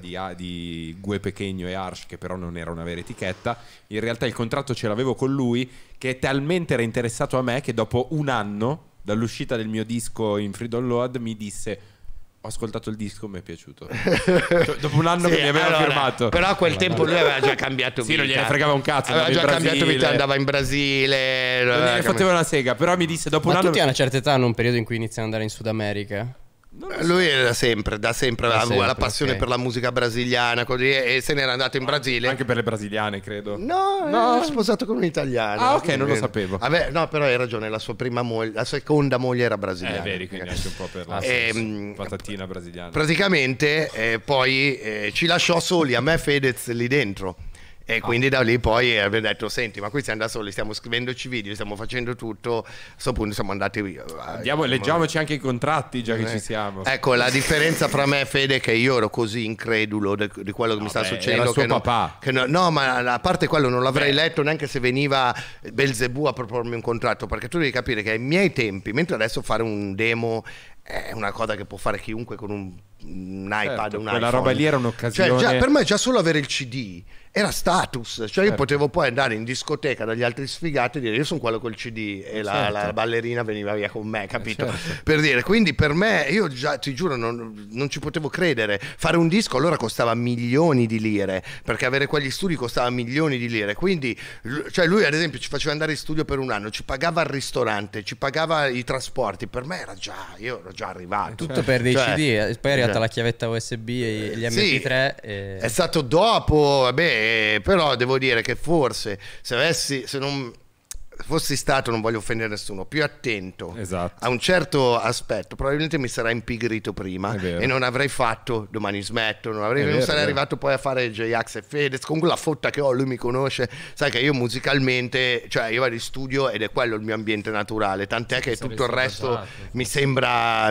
di Gue Pequeño e Arsh, che però non era una vera etichetta. In realtà il contratto ce l'avevo con lui, che talmente era interessato a me che dopo un anno dall'uscita del mio disco in Free Download mi disse: ho ascoltato il disco, mi è piaciuto. Dopo un anno che mi aveva firmato. Però a quel tempo lui aveva già cambiato vita. Sì, non gliene fregava un cazzo. Aveva già cambiato vita, andava in Brasile. Non gliene fotteva una sega. Però mi disse dopo un anno. Ma tutti a una certa età hanno un periodo in cui iniziano ad andare in Sud America? Lui da sempre aveva la passione per la musica brasiliana, così, e se n'era andato in Brasile. Anche per le brasiliane, credo. No, è sposato con un italiano. Ah, ok, non lo sapevo. Vabbè, no, però hai ragione, la sua prima moglie, la seconda moglie era brasiliana. Vedi, quindi anche un po' per la patatina brasiliana. Praticamente poi ci lasciò soli a me e Fedez lì dentro. E quindi da lì poi abbiamo detto: senti, ma qui siamo da soli, stiamo scrivendoci video, stiamo facendo tutto. A questo punto siamo andati via. Leggiamoci anche i contratti, già che ci siamo. Ecco, la differenza fra me e Fede è che io ero così incredulo di quello che mi sta succedendo. Era suo papà. No, ma a parte quello non l'avrei letto neanche se veniva Belzebù a propormi un contratto, perché tu devi capire che ai miei tempi, mentre adesso fare un demo è una cosa che può fare chiunque con un iPad, un iPhone. Quella roba lì era un'occasione. Cioè, per me già solo avere il CD era status, cioè io potevo poi andare in discoteca dagli altri sfigati e dire: io sono quello col CD, e la ballerina veniva via con me, capito? Per dire, quindi per me, io già ti giuro non ci potevo credere. Fare un disco allora costava milioni di lire, perché avere quegli studi costava milioni di lire, quindi cioè lui ad esempio ci faceva andare in studio per un anno, ci pagava il ristorante, ci pagava i trasporti, per me era già, io ero già arrivato. Tutto per dei CD, poi è arrivata la chiavetta USB e gli MP3 è stato dopo, vabbè. Però devo dire che forse se non fossi stato, non voglio offendere nessuno, più attento a un certo aspetto, probabilmente mi sarei impigrito prima e non avrei fatto Domani Smetto, non sarei arrivato poi a fare J-Ax e Fedez. Con la fotta che ho, lui mi conosce, sai che io musicalmente, cioè io vado in studio ed è quello il mio ambiente naturale, tant'è che tutto il resto mi sembra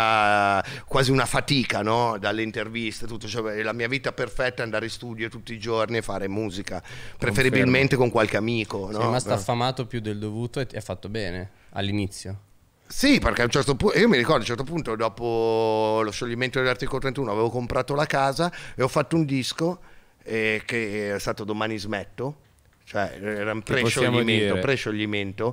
quasi una fatica, no? Dalle interviste, tutto, cioè, la mia vita perfetta è andare in studio tutti i giorni e fare musica, preferibilmente con qualche amico, no? Sei rimasto affamato più del dovuto e ha fatto bene all'inizio. Sì, perché a un certo punto, io mi ricordo a un certo punto, dopo lo scioglimento dell'articolo 31, avevo comprato la casa e ho fatto un disco che è stato Domani Smetto. Cioè era un pre-scioglimento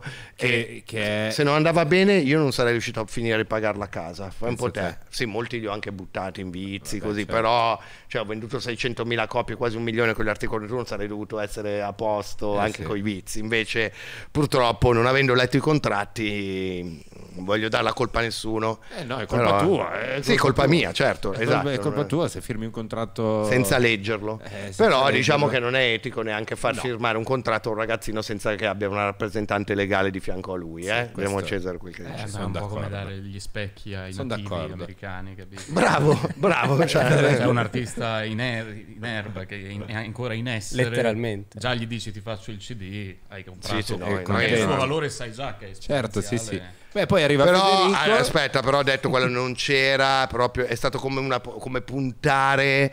che se non andava bene io non sarei riuscito a finire di pagare la casa. Fai un po' te. Sì, molti li ho anche buttati in vizi, così, però cioè, ho venduto 600.000 copie, quasi 1 milione con gli articoli 31, sarei dovuto essere a posto anche con i vizi. Invece purtroppo, non avendo letto i contratti, non voglio dare la colpa a nessuno. No, è colpa tua. Sì, colpa mia, certo. È colpa tua se firmi un contratto senza leggerlo. Però diciamo che non è etico neanche far firmare un contratto a un ragazzino senza che abbia una rappresentante legale di fianco a lui. Diamo a Cesare quel che dice. È un po' come dare gli specchi ai nativi americani, capito? Bravo. Cioè, è un artista in erba che è ancora in essere. Letteralmente. Già gli dici: ti faccio il CD, hai comprato. Sì, il suo valore sai già che è certo, sì. Beh, poi arriva Federico. Però aspetta, però ho detto quello non c'era proprio, è stato come puntare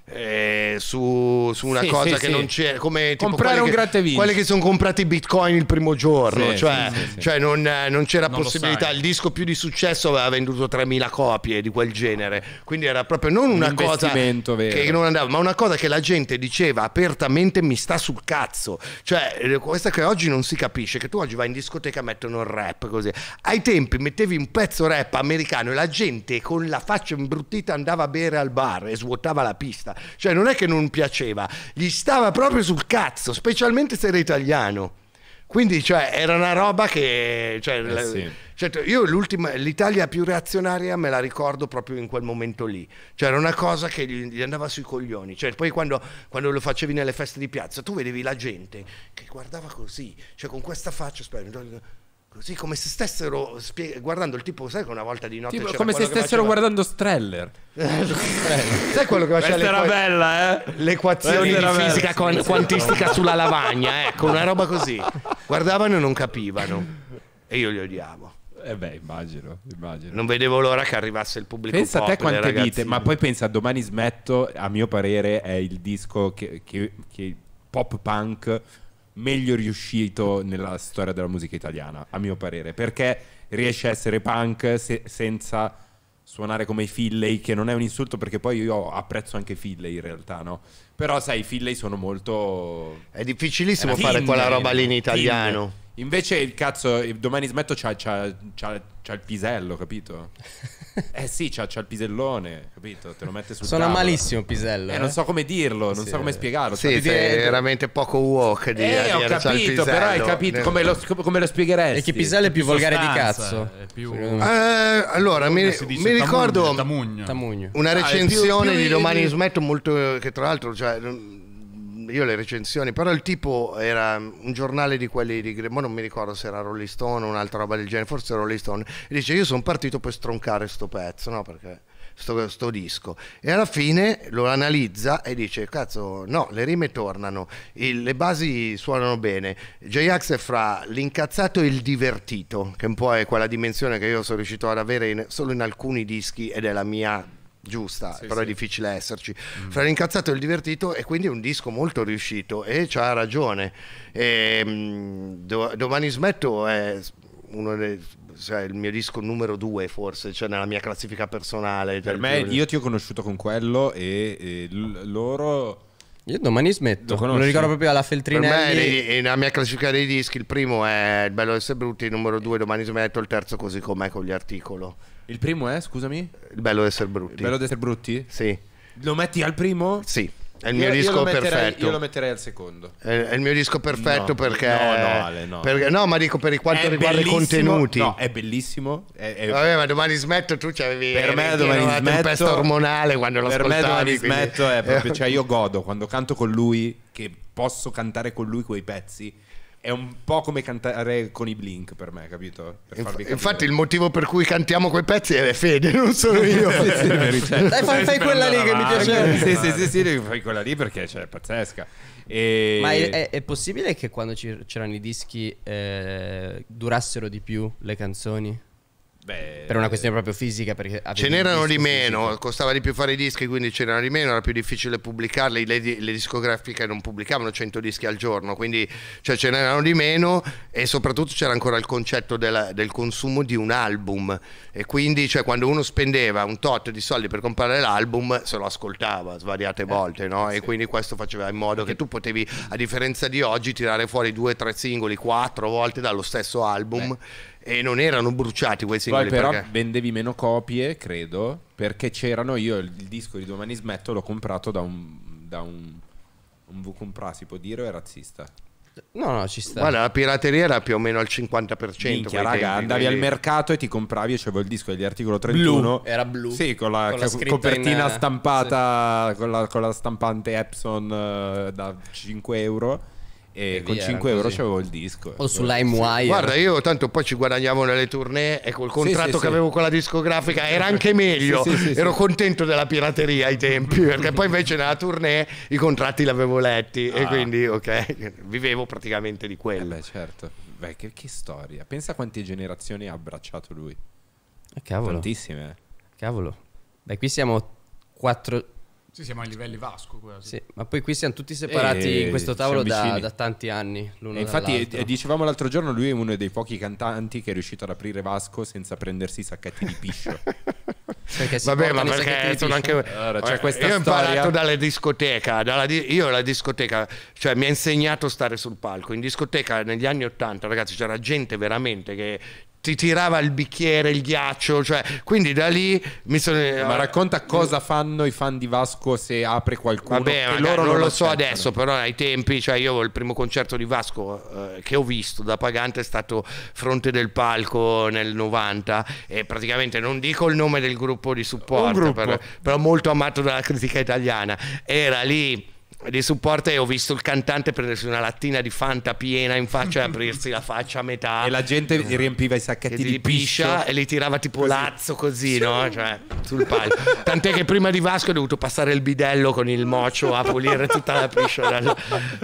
su una cosa che non c'era, come tipo comprare un grattavinci, quelli che sono comprati bitcoin il primo giorno, cioè non c'era possibilità. Il disco più di successo aveva venduto 3.000 copie di quel genere, quindi era proprio non una cosa che non andava, ma una cosa che la gente diceva apertamente: mi sta sul cazzo. Cioè questa che oggi non si capisce, che tu oggi vai in discoteca, mettono il rap così. Ai tempi mettevi un pezzo rap americano e la gente con la faccia imbruttita andava a bere al bar e svuotava la pista. Cioè non è che non piaceva, gli stava proprio sul cazzo, specialmente se era italiano. Quindi cioè era una roba che certo, io l'Italia più reazionaria me la ricordo proprio in quel momento lì. Cioè era una cosa che gli andava sui coglioni. Cioè poi quando lo facevi nelle feste di piazza, tu vedevi la gente che guardava così, cioè con questa faccia, così come se stessero guardando il tipo, sai che una volta di notte tipo, c'era come se stessero guardando Streller. sai quello che faceva era bella, le equazioni di fisica quantistica sulla lavagna, ecco, una roba così. Guardavano e non capivano e io li odiavo. Immagino. Non vedevo l'ora che arrivasse il pubblico. Pensa pop, a te quante ragazzine. vite, ma poi pensa, Domani smetto, a mio parere è il disco che pop punk meglio riuscito nella storia della musica italiana, a mio parere, perché riesce a essere punk senza suonare come i Filley, che non è un insulto perché poi io apprezzo anche Filley in realtà, no? Però sai, i Filley sono molto... È difficilissimo fare quella roba lì in italiano. Invece il cazzo, Domani smetto c'ha il pisello, capito? Sì, c'ha il pisellone, capito? Te lo mette sul Suona tavolo. malissimo pisello. Non so come dirlo, non so come spiegarlo. Sì, sei veramente poco woke di ho dire capito, però hai capito come lo spiegheresti? E che pisello è più volgare di cazzo? È più... allora, mi ricordo Tamugno. una recensione più di Domani smetto molto, che tra l'altro, cioè, io le recensioni, però il tipo era un giornale di quelli di ma non mi ricordo se era Rolling Stone o un'altra roba del genere, forse Rolling Stone, e dice io sono partito per stroncare sto pezzo, no, perché sto disco, e alla fine lo analizza e dice cazzo no, le rime tornano, le basi suonano bene, J-Ax è fra l'incazzato e il divertito, che un po' è quella dimensione che io sono riuscito ad avere solo in alcuni dischi ed è la mia giusta, però è difficile esserci fra l'incazzato e il divertito, e quindi è un disco molto riuscito e c'ha ragione. Domani smetto è uno cioè il mio disco numero 2 forse, cioè nella mia classifica personale. Per me, io ti ho conosciuto con quello e loro... Io Domani smetto, me lo ricordo proprio alla Feltrinelli. Per me nella mia classifica dei dischi il primo è Il bello d'essere brutti, il numero 2 Domani smetto, il terzo così com'è con gli articoli. Il primo è, scusami? Il bello d'essere brutti. Il bello d'essere brutti? Sì. Lo metti al primo? Sì. È il mio disco perfetto. Io lo metterei al secondo. È il mio disco perfetto perché... No. Perché, no, ma dico per quanto riguarda i contenuti. No, è bellissimo. Vabbè, ma Domani smetto tu c'avevi... Per me Domani una smetto... tempesta ormonale quando lo ascoltavi. Per me Domani smetto è proprio... Cioè io godo quando canto con lui, che posso cantare con lui quei pezzi. È un po' come cantare con i Blink per me, capito? Infatti il motivo per cui cantiamo quei pezzi è Fede, non sono io. Dai, fai quella lì che mi piace. Sì, fai quella lì perché è pazzesca. Ma è possibile che quando c'erano i dischi durassero di più le canzoni? Beh, per una questione proprio fisica, perché ce n'erano di meno, fisico. Costava di più fare i dischi, quindi c'erano di meno, era più difficile pubblicarli, le discografiche non pubblicavano 100 dischi al giorno, quindi cioè, ce n'erano di meno, e soprattutto c'era ancora il concetto del consumo di un album, e quindi cioè, quando uno spendeva un tot di soldi per comprare l'album se lo ascoltava svariate volte, no? Sì. E quindi questo faceva in modo che tu potevi, a differenza di oggi, tirare fuori 2 o 3 singoli 4 volte dallo stesso album. E non erano bruciati quei singoli. Poi però perché... vendevi meno copie, credo, perché c'erano, io il disco di Domani smetto l'ho comprato da un Vucumpra, si può dire, o è razzista? No, ci sta. Guarda, la pirateria era più o meno al 50%. Minchia, raga, tempi, andavi al mercato e ti compravi, io c'avevo il disco degli articolo 31. Era blu. Sì, con la scritta copertina in, stampata, sì. con la stampante Epson da 5 euro. E con 5 euro c'avevo il disco. O su LimeWire. Guarda, io tanto poi ci guadagnavo nelle tournée, e col contratto che avevo con la discografica era anche meglio. Ero contento della pirateria ai tempi, perché poi invece nella tournée i contratti li avevo letti e quindi ok, vivevo praticamente di quello. Beh, certo. Beh, che storia. Pensa quante generazioni ha abbracciato lui. Cavolo. Tantissime. Cavolo. Beh, qui siamo 4. Sì, siamo ai livelli Vasco quasi. Sì, ma poi qui siamo tutti separati in questo tavolo da tanti anni. Infatti dicevamo l'altro giorno, lui è uno dei pochi cantanti che è riuscito ad aprire Vasco senza prendersi i sacchetti di piscio. Vabbè, ma perché sono anche c'è questa io ho storia. imparato dalle discoteca, io la discoteca, cioè mi ha insegnato a stare sul palco. In discoteca negli anni 80, ragazzi, c'era gente veramente che ti tirava il bicchiere, il ghiaccio, cioè, quindi da lì mi sono... Ma racconta cosa fanno i fan di Vasco se apre qualcuno. Vabbè, loro non lo so adesso, però ai tempi, cioè io il primo concerto di Vasco che ho visto da pagante è stato Fronte del Palco nel 90, e praticamente non dico il nome del gruppo di supporto, però molto amato dalla critica italiana. Era lì di supporto, e ho visto il cantante prendersi una lattina di Fanta piena in faccia e aprirsi la faccia a metà, e la gente riempiva i sacchetti di piscia e li tirava tipo lazzo così, no? Cioè, sul palco. Tant'è che prima di Vasco ho dovuto passare il bidello con il mocio a pulire tutta la piscia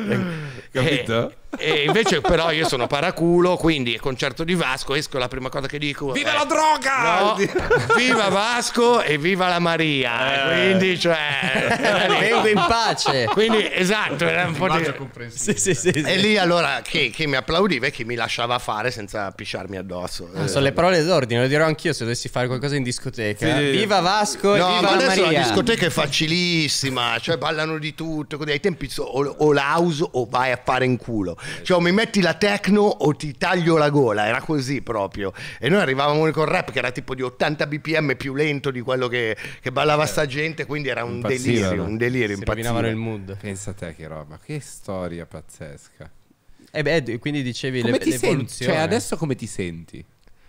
capito? E invece però io sono paraculo, quindi al concerto di Vasco esco, la prima cosa che dico viva la droga! No, viva Vasco e viva la Maria, quindi cioè vengo in pace, quindi esatto, era un po' di... sì. E lì allora chi mi applaudiva e chi mi lasciava fare senza pisciarmi addosso. Sono le parole d'ordine, lo dirò anch'io se dovessi fare qualcosa in discoteca. Sì. Viva Vasco e No, viva ma la adesso Maria. la discoteca è facilissima, cioè ballano di tutto, così ai tempi o l'house o vai a fare in culo, cioè o mi metti la techno o ti taglio la gola, era così proprio. E noi arrivavamo con il rap che era tipo di 80 bpm più lento di quello che ballava sta gente, quindi era un delirio, si rovinavano il mood. Pensa a te che roba, che storia pazzesca. E beh, quindi dicevi Come ti senti? l'evoluzione. Cioè adesso come ti senti?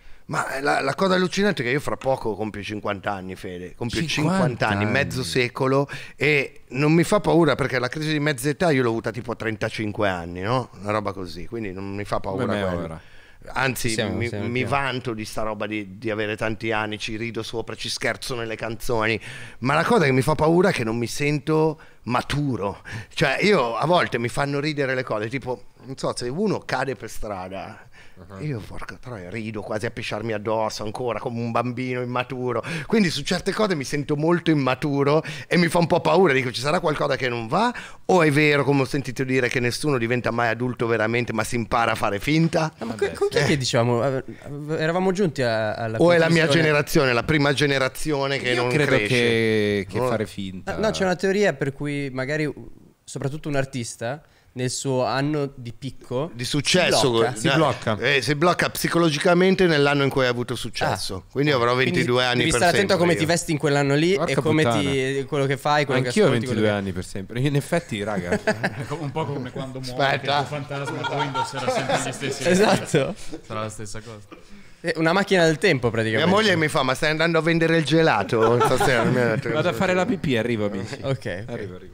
Ma la cosa allucinante è che io fra poco compio 50 anni, Fede. Compio 50 anni, mezzo secolo, e non mi fa paura perché la crisi di mezza età io l'ho avuta tipo a 35 anni, no? Una roba così, quindi non mi fa paura quello. Anzi, mi vanto di sta roba di avere tanti anni, ci rido sopra, ci scherzo nelle canzoni, ma la cosa che mi fa paura è che non mi sento maturo. Cioè io a volte mi fanno ridere le cose, tipo, non so, se uno cade per strada, io porca troia rido quasi a pisciarmi addosso ancora come un bambino immaturo, quindi su certe cose mi sento molto immaturo e mi fa un po' paura, dico ci sarà qualcosa che non va, o è vero come ho sentito dire che nessuno diventa mai adulto veramente ma si impara a fare finta? Ma con chi che dicevamo? Eravamo giunti alla o è la mia generazione, la prima generazione che io non credo cresce che fare finta. No, c'è una teoria per cui magari soprattutto un artista nel suo anno di picco di successo si blocca psicologicamente nell'anno in cui hai avuto successo, quindi avrò 22 anni devi per stare attento a come io. ti vesti in quell'anno lì. Porca e come puttana. quello che fai, quello Anch'io ho che ascolti, 22 anni per sempre. In effetti, raga, Un po' come quando muore il tuo fantasma, poi indosserà sempre gli stessi esatto, sarà la stessa cosa. una macchina del tempo praticamente. Mia moglie mi fa: ma stai andando a vendere il gelato stasera? vado a fare la pipì, arrivo amici. Ok. Arrivo.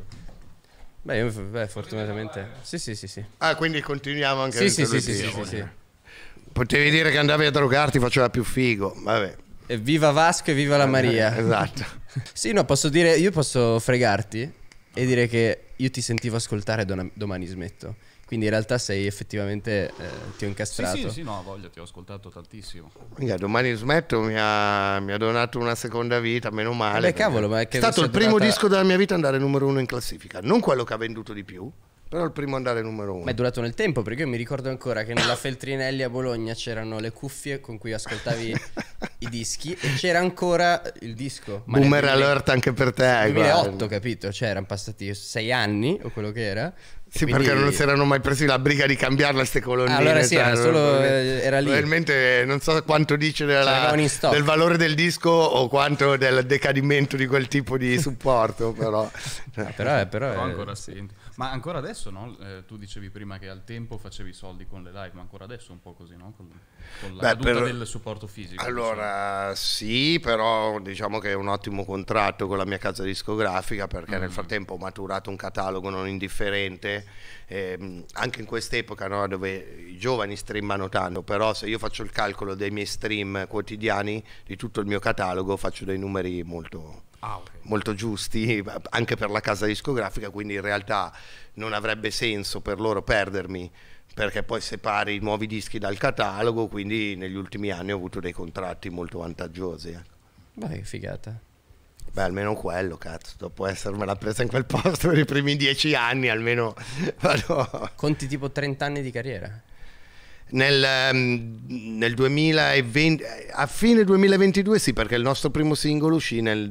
Beh, fortunatamente sì. Ah, quindi continuiamo anche Sì. Potevi dire che andavi a drogarti, faceva più figo. Vabbè. E viva Vasco e viva la Maria. Esatto. Sì, no, posso dire, io posso fregarti e dire che io ti sentivo ascoltare Domani smetto. Quindi in realtà sei effettivamente ti ho incastrato. Sì, no, voglia, ti ho ascoltato tantissimo. Domani smetto mi ha donato una seconda vita, meno male. Beh, cavolo, ma è che è stato il primo durata... disco della mia vita ad andare numero 1 in classifica. Non quello che ha venduto di più, però il primo ad andare numero 1. Ma è durato nel tempo, perché io mi ricordo ancora che nella Feltrinelli a Bologna c'erano le cuffie con cui ascoltavi i dischi e c'era ancora il disco. Ma Boomer alert anche per te. 2008, guarda. capito? Cioè erano passati 6 anni o quello che era. Sì, quindi... perché non si erano mai presi la briga di cambiarle queste colonnine. Allora sì, cioè, era lì. Probabilmente non so quanto dice del valore del disco o quanto del decadimento di quel tipo di supporto, però. Però ancora senti. Ma ancora adesso, no? Tu dicevi prima che al tempo facevi soldi con le live, ma ancora adesso è un po' così, no? Con la caduta del supporto fisico. Allora sì, però diciamo che è un ottimo contratto con la mia casa discografica, perché nel frattempo ho maturato un catalogo non indifferente, anche in quest'epoca, no, dove i giovani streamano tanto, però se io faccio il calcolo dei miei stream quotidiani di tutto il mio catalogo faccio dei numeri molto giusti anche per la casa discografica, quindi in realtà non avrebbe senso per loro perdermi, perché poi separi i nuovi dischi dal catalogo, quindi negli ultimi anni ho avuto dei contratti molto vantaggiosi. Beh, che figata. Beh, almeno quello, cazzo, dopo essermela presa in quel posto per i primi 10 anni almeno vado. Conti tipo 30 anni di carriera? Nel 2020, a fine 2022 sì, perché il nostro primo singolo uscì nel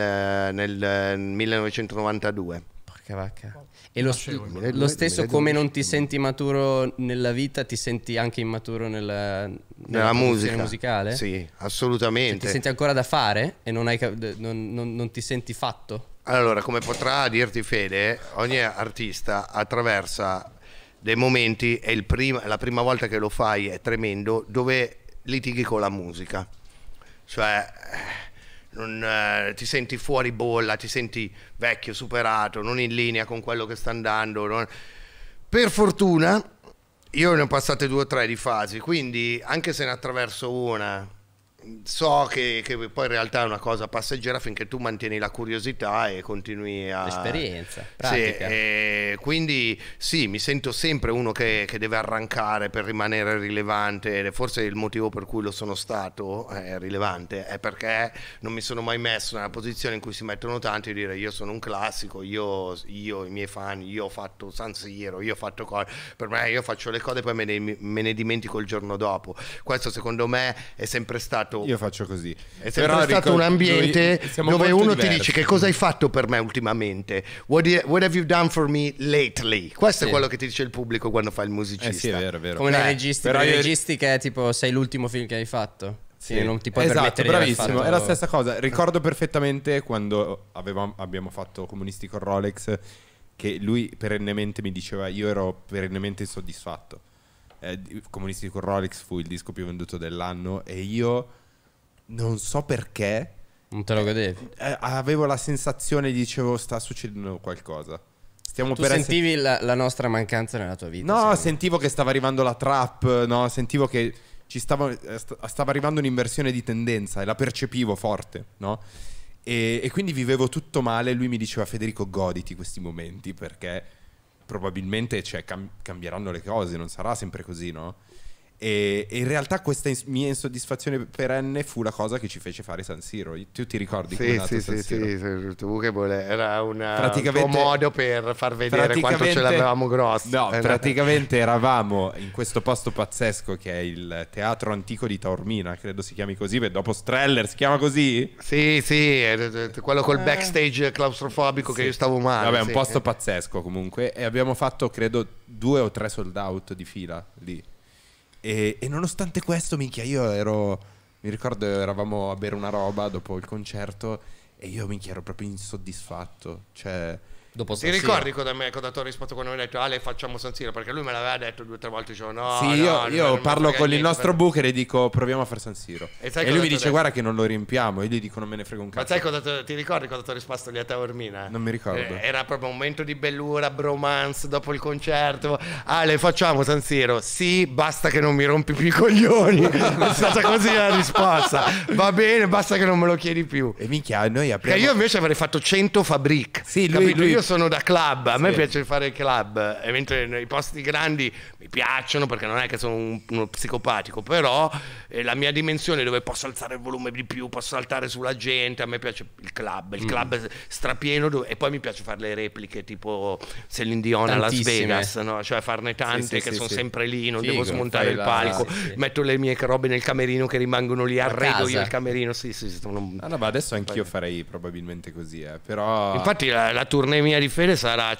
1992. Porca vacca. E lo stesso come non ti senti maturo nella vita, ti senti anche immaturo nella musica musicale? Sì, assolutamente. Cioè, ti senti ancora da fare e non ti senti fatto? Allora, come potrà dirti Fede, ogni artista attraversa dei momenti, e la prima volta che lo fai è tremendo, dove litighi con la musica. Cioè ti senti fuori bolla, ti senti vecchio, superato, non in linea con quello che sta andando. Per fortuna io ne ho passate 2 o 3 di fasi, quindi anche se ne attraverso una, so che poi in realtà è una cosa passeggera finché tu mantieni la curiosità e continui a... L'esperienza, pratica. Sì, quindi sì, mi sento sempre uno che deve arrancare per rimanere rilevante. Forse il motivo per cui lo sono stato rilevante è perché non mi sono mai messo nella posizione in cui si mettono tanti e dire io sono un classico, io i miei fan, io ho fatto San Siro, io ho fatto cose. Per me io faccio le cose e poi me ne dimentico il giorno dopo. Questo secondo me è sempre stato... Io faccio così. È sempre stato un ambiente dove uno ti dice che cosa hai fatto per me ultimamente. What have you done for me lately? Questo è quello che ti dice il pubblico quando fa il musicista. Sì, è vero, è vero. Come nei registi che è tipo sei l'ultimo film che hai fatto. Sì, non ti puoi esatto, permettere bravissimo, di aver fatto... è la stessa cosa. Ricordo perfettamente quando abbiamo fatto Comunisti con Rolex, che lui perennemente mi diceva io ero perennemente insoddisfatto. Comunisti con Rolex fu il disco più venduto dell'anno e io non so perché non te lo godevi. Avevo la sensazione, dicevo sta succedendo qualcosa. Stiamo Tu sentivi la nostra mancanza nella tua vita? No, sentivo che stava arrivando la trap, no, sentivo che stava arrivando un'inversione di tendenza e la percepivo forte, no? E quindi vivevo tutto male. Lui mi diceva Federico goditi questi momenti perché probabilmente cambieranno le cose, non sarà sempre così, no? E in realtà questa mia insoddisfazione perenne fu la cosa che ci fece fare San Siro. Tu ti ricordi come è nato San Siro? Sì, tu che era un tuo modo per far vedere quanto ce l'avevamo grossa. No, praticamente eravamo in questo posto pazzesco che è il Teatro Antico di Taormina, credo si chiami così, dopo Streller si chiama così? Sì, quello col backstage claustrofobico che io stavo male. Vabbè, un posto pazzesco comunque, e abbiamo fatto credo 2 o 3 sold out di fila lì. E nonostante questo, minchia, mi ricordo eravamo a bere una roba dopo il concerto e io minchia ero proprio insoddisfatto. Cioè, dopo ti ricordi cosa ti ho risposto quando mi hai detto Ale facciamo San Siro? Perché lui me l'aveva detto 2 o 3 volte, dicevo no. Sì, io parlo con il nostro booker e dico proviamo a fare San Siro. E lui mi dice guarda che non lo riempiamo. E io gli dico non me ne frega un cazzo. Ma sai ti ricordi cosa ti ho risposto lì a Taormina? Non mi ricordo. Era proprio un momento di bellura, bromance dopo il concerto. Ale facciamo San Siro? Sì, basta che non mi rompi più i coglioni. È stata così la risposta. Va bene, basta che non me lo chiedi più. E minchia, noi apriamo. Che io invece avrei fatto 100 Fabric. Sì, lui sono da club, a me piace fare il club, e mentre nei posti grandi mi piacciono perché non è che sono uno psicopatico, però la mia dimensione dove posso alzare il volume di più, posso saltare sulla gente, a me piace il club è strapieno, e poi mi piace fare le repliche tipo Celine Dion a Las Vegas, no? Cioè farne tante che sono sempre lì, non devo smontare il palco, metto le mie robe nel camerino che rimangono lì, arredo io il camerino, ma adesso anch'io farei probabilmente così, però infatti la tournée mia di Fede sarà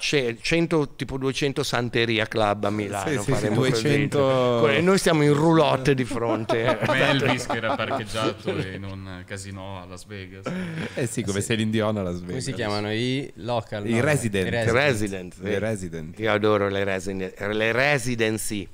200 Santeria Club a Milano. Sì, 200. Noi stiamo in roulotte di fronte. Come Elvis che era parcheggiato in un casino a Las Vegas. Sì, come Celine Dion a Las Vegas. Come si chiamano i local? I resident. I resident. Io adoro le residency.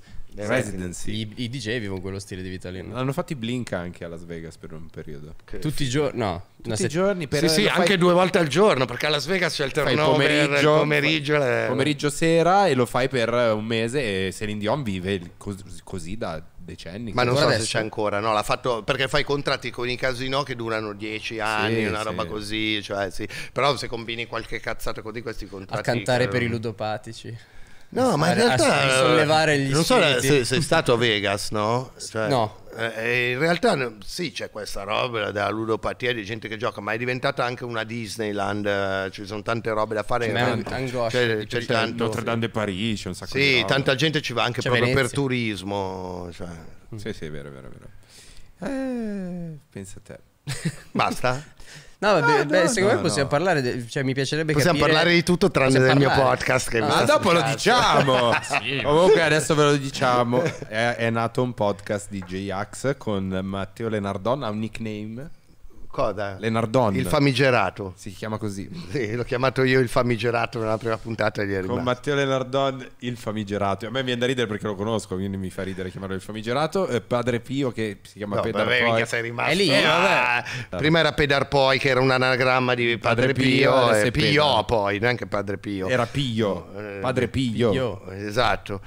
I DJ vivono quello stile di vita lì. Hanno fatto i Blink anche a Las Vegas per un periodo. Tutti i giorni? No, tutti i giorni. Sì, anche 2 volte al giorno, perché a Las Vegas c'è il turnover il pomeriggio sera, e lo fai per un mese. E Celine Dion vive così da decenni. Ma non so se c'è ancora, no? L'ha fatto perché fai contratti con i casino che durano 10 anni, una roba così, cioè però se combini qualche cazzata così, questi contratti a cantare per i ludopatici. No, ma in realtà risollevare gli non so se sei stato a Vegas, no? Cioè, no. In realtà sì, c'è questa roba della ludopatia di gente che gioca, ma è diventata anche una Disneyland, ci sono tante robe da fare. C'è tanto Notre Dame de Paris, c'è un sacco di roba. Tanta gente ci va anche proprio Venezia. per turismo, cioè. Sì, è vero. Pensa a te. Basta? No, secondo me possiamo parlare, mi piacerebbe possiamo parlare di tutto tranne del mio podcast che ma dopo lo diciamo. Sì. Comunque adesso ve lo diciamo, è nato un podcast di J-Ax con Matteo Lenardon, ha un nickname Cosa? Lenardon. Il famigerato. Si chiama così. Sì, l'ho chiamato io il famigerato nella prima puntata di ieri. Con Matteo Lenardon, il famigerato. A me viene da ridere perché lo conosco, quindi mi fa ridere chiamarlo il famigerato. Padre Pio, che si chiama Pedar Poi. Sei rimasto. È lì. Prima era Pedar Poi, che era un anagramma di Padre Pio, e Pio poi, neanche Padre Pio. Era Pio, Padre Pio. Esatto.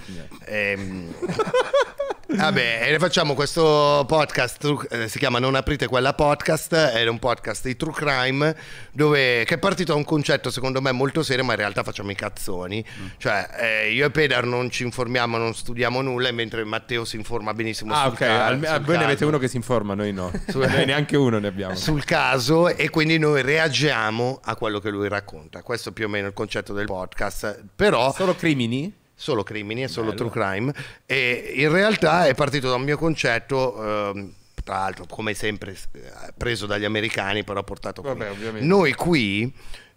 Vabbè, e facciamo questo podcast, si chiama Non aprite quella podcast, è un podcast di true crime che è partito da un concetto secondo me molto serio, ma in realtà facciamo i cazzoni. Cioè io e Pedar non ci informiamo, non studiamo nulla, mentre Matteo si informa benissimo sul caso. Voi ne avete uno che si informa, noi no. Noi neanche uno ne abbiamo. Sul caso, e quindi noi reagiamo a quello che lui racconta. Questo è più o meno il concetto del podcast. Però solo crimini? Solo crimini, è solo true crime, e in realtà è partito da un mio concetto, tra l'altro come sempre preso dagli americani, però portato qui. Ovviamente. Noi qui,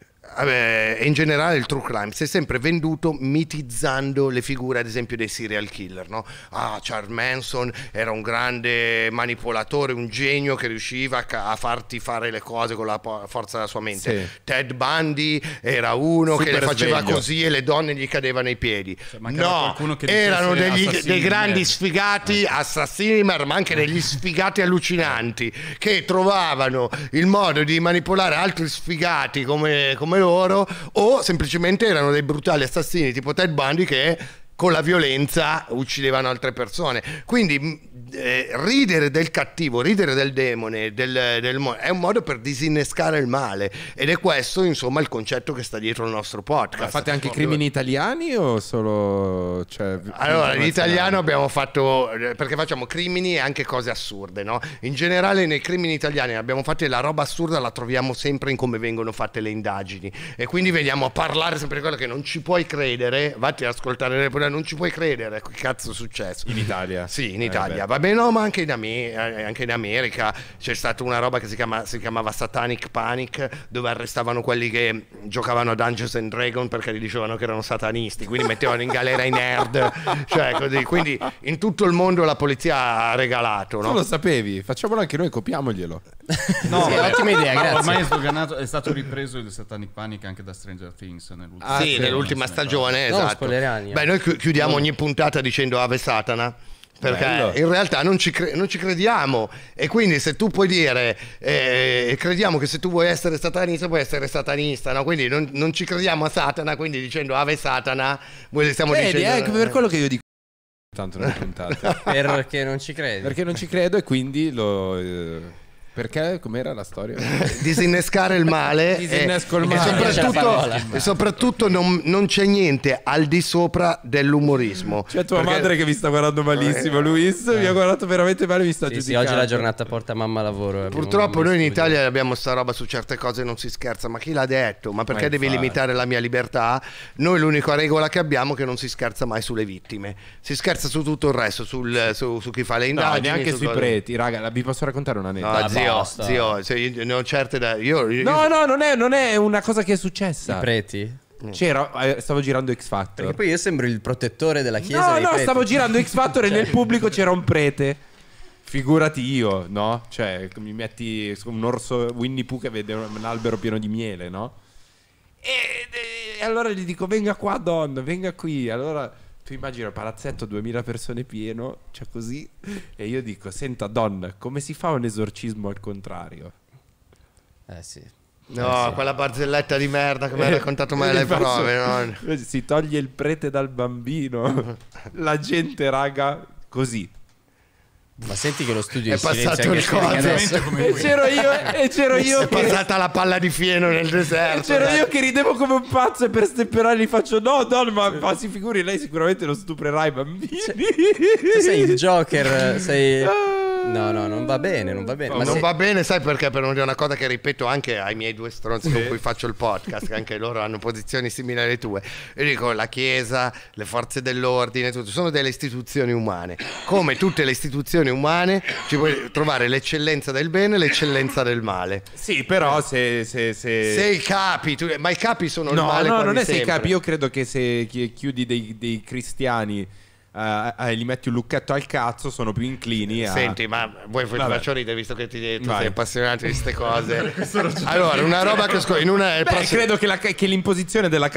e in generale il true crime si è sempre venduto mitizzando le figure, ad esempio, dei serial killer, no? Charles Manson era un grande manipolatore, un genio che riusciva a farti fare le cose con la forza della sua mente. Sì. Ted Bundy era uno Super che le faceva sveglio. così e le donne gli cadevano ai piedi. mancava qualcuno che erano dicesse dei grandi assassini sfigati, assassini, ma anche degli sfigati allucinanti che trovavano il modo di manipolare altri sfigati come loro, o semplicemente erano dei brutali assassini tipo Ted Bundy che con la violenza uccidevano altre persone. Quindi ridere del cattivo, ridere del demone, è un modo per disinnescare il male, ed è questo insomma il concetto che sta dietro il nostro podcast. Ma fate anche crimini italiani o solo... Allora, in italiano abbiamo fatto, perché facciamo crimini e anche cose assurde, no? In generale nei crimini italiani abbiamo fatto la roba assurda, la troviamo sempre in come vengono fatte le indagini, e quindi veniamo a parlare sempre di quello che non ci puoi credere. Vatti ad ascoltare, non ci puoi credere che cazzo è successo In Italia? Sì, in Italia. Vabbè, no, ma anche in America c'è stata una roba che si chiamava Satanic Panic, dove arrestavano quelli che giocavano a Dungeons and Dragons perché gli dicevano che erano satanisti, quindi mettevano in galera i nerd, cioè così. Quindi in tutto il mondo la polizia ha regalato, no? Tu lo sapevi, facciamolo anche noi, copiamoglielo. No, sì, ottima idea, grazie. Ormai è sdoganato, è stato ripreso il Satanic Panic anche da Stranger Things nell'ultima, nell'ultima stagione, No, esatto. spoileriamo. Beh, noi chiudiamo ogni puntata dicendo Ave Satana, perché Bello. in realtà non ci crediamo, e quindi se tu puoi dire crediamo che se tu vuoi essere satanista puoi essere satanista, no? Quindi non ci crediamo a Satana, quindi dicendo Ave Satana voi stiamo dicendo È per quello che io dico tanto nelle puntate. Perché non ci credi? Perché non ci credo, e quindi lo... Perché? Com'era la storia? disinnescare il male. Disinnesco il e male. soprattutto non c'è niente al di sopra dell'umorismo. C'è tua Perché- madre che mi sta guardando malissimo, Luis, mi ha guardato veramente male, mi sta Sì, giudicando. oggi è la giornata porta mamma a lavoro. abbiamo Purtroppo noi in studio. Italia abbiamo sta roba, su certe cose non si scherza, ma chi l'ha detto? Ma perché Ma devi infatti. limitare la mia libertà? Noi l'unica regola che abbiamo è che non si scherza mai sulle vittime, si scherza su tutto il resto, su chi fa le No, indagini, neanche su sui cosa- preti, raga, vi posso raccontare un aneddoto? No, zio, basta. zio, se io ne ho certe da... Io, No, non è una cosa che è successa. I preti? Stavo girando X Factor. Perché poi io sembro il protettore della chiesa. No, dei preti. stavo girando X Factor e nel pubblico c'era un prete. Figurati io, no? Cioè, mi metti un orso Winnie Pooh che vede un albero pieno di miele, no? E allora gli dico: venga qua, Don, venga qui. Allora tu immagina il palazzetto, 2000 persone pieno, cioè così. E io dico: senta, Don, come si fa un esorcismo al contrario? Sì. No, quella barzelletta di merda che mi ha raccontato me le prove, no? Si toglie il prete dal bambino. La gente, raga, così. Ma senti che lo studio È in silenzio passato anche il se perché coso. adesso- E c'ero io È che... passata la palla di fieno nel deserto. C'ero io che ridevo come un pazzo, e per stemperare gli faccio: no, Don, ma si figuri, lei sicuramente non stuprerà i bambini. Tu sei il Joker, sei... No, non va bene, non va bene. Ma Non se- va bene, sai perché? Per una cosa che ripeto anche ai miei due stronzi con cui faccio il podcast, che anche loro hanno posizioni simili alle tue. Io dico: la Chiesa, le forze dell'ordine, tutto sono delle istituzioni umane. Come tutte le istituzioni umane, ci puoi trovare l'eccellenza del bene e l'eccellenza del male. Sì, però se... Se i capi, ma i capi sono il No, male no, quasi non è se i sempre. capi. Io credo che se chiudi dei cristiani gli metti un lucchetto al cazzo, sono più inclini a... Senti, ma vuoi ti faccio ridere, visto che tu sei appassionato di queste cose. Allora, una roba che credo che l'imposizione della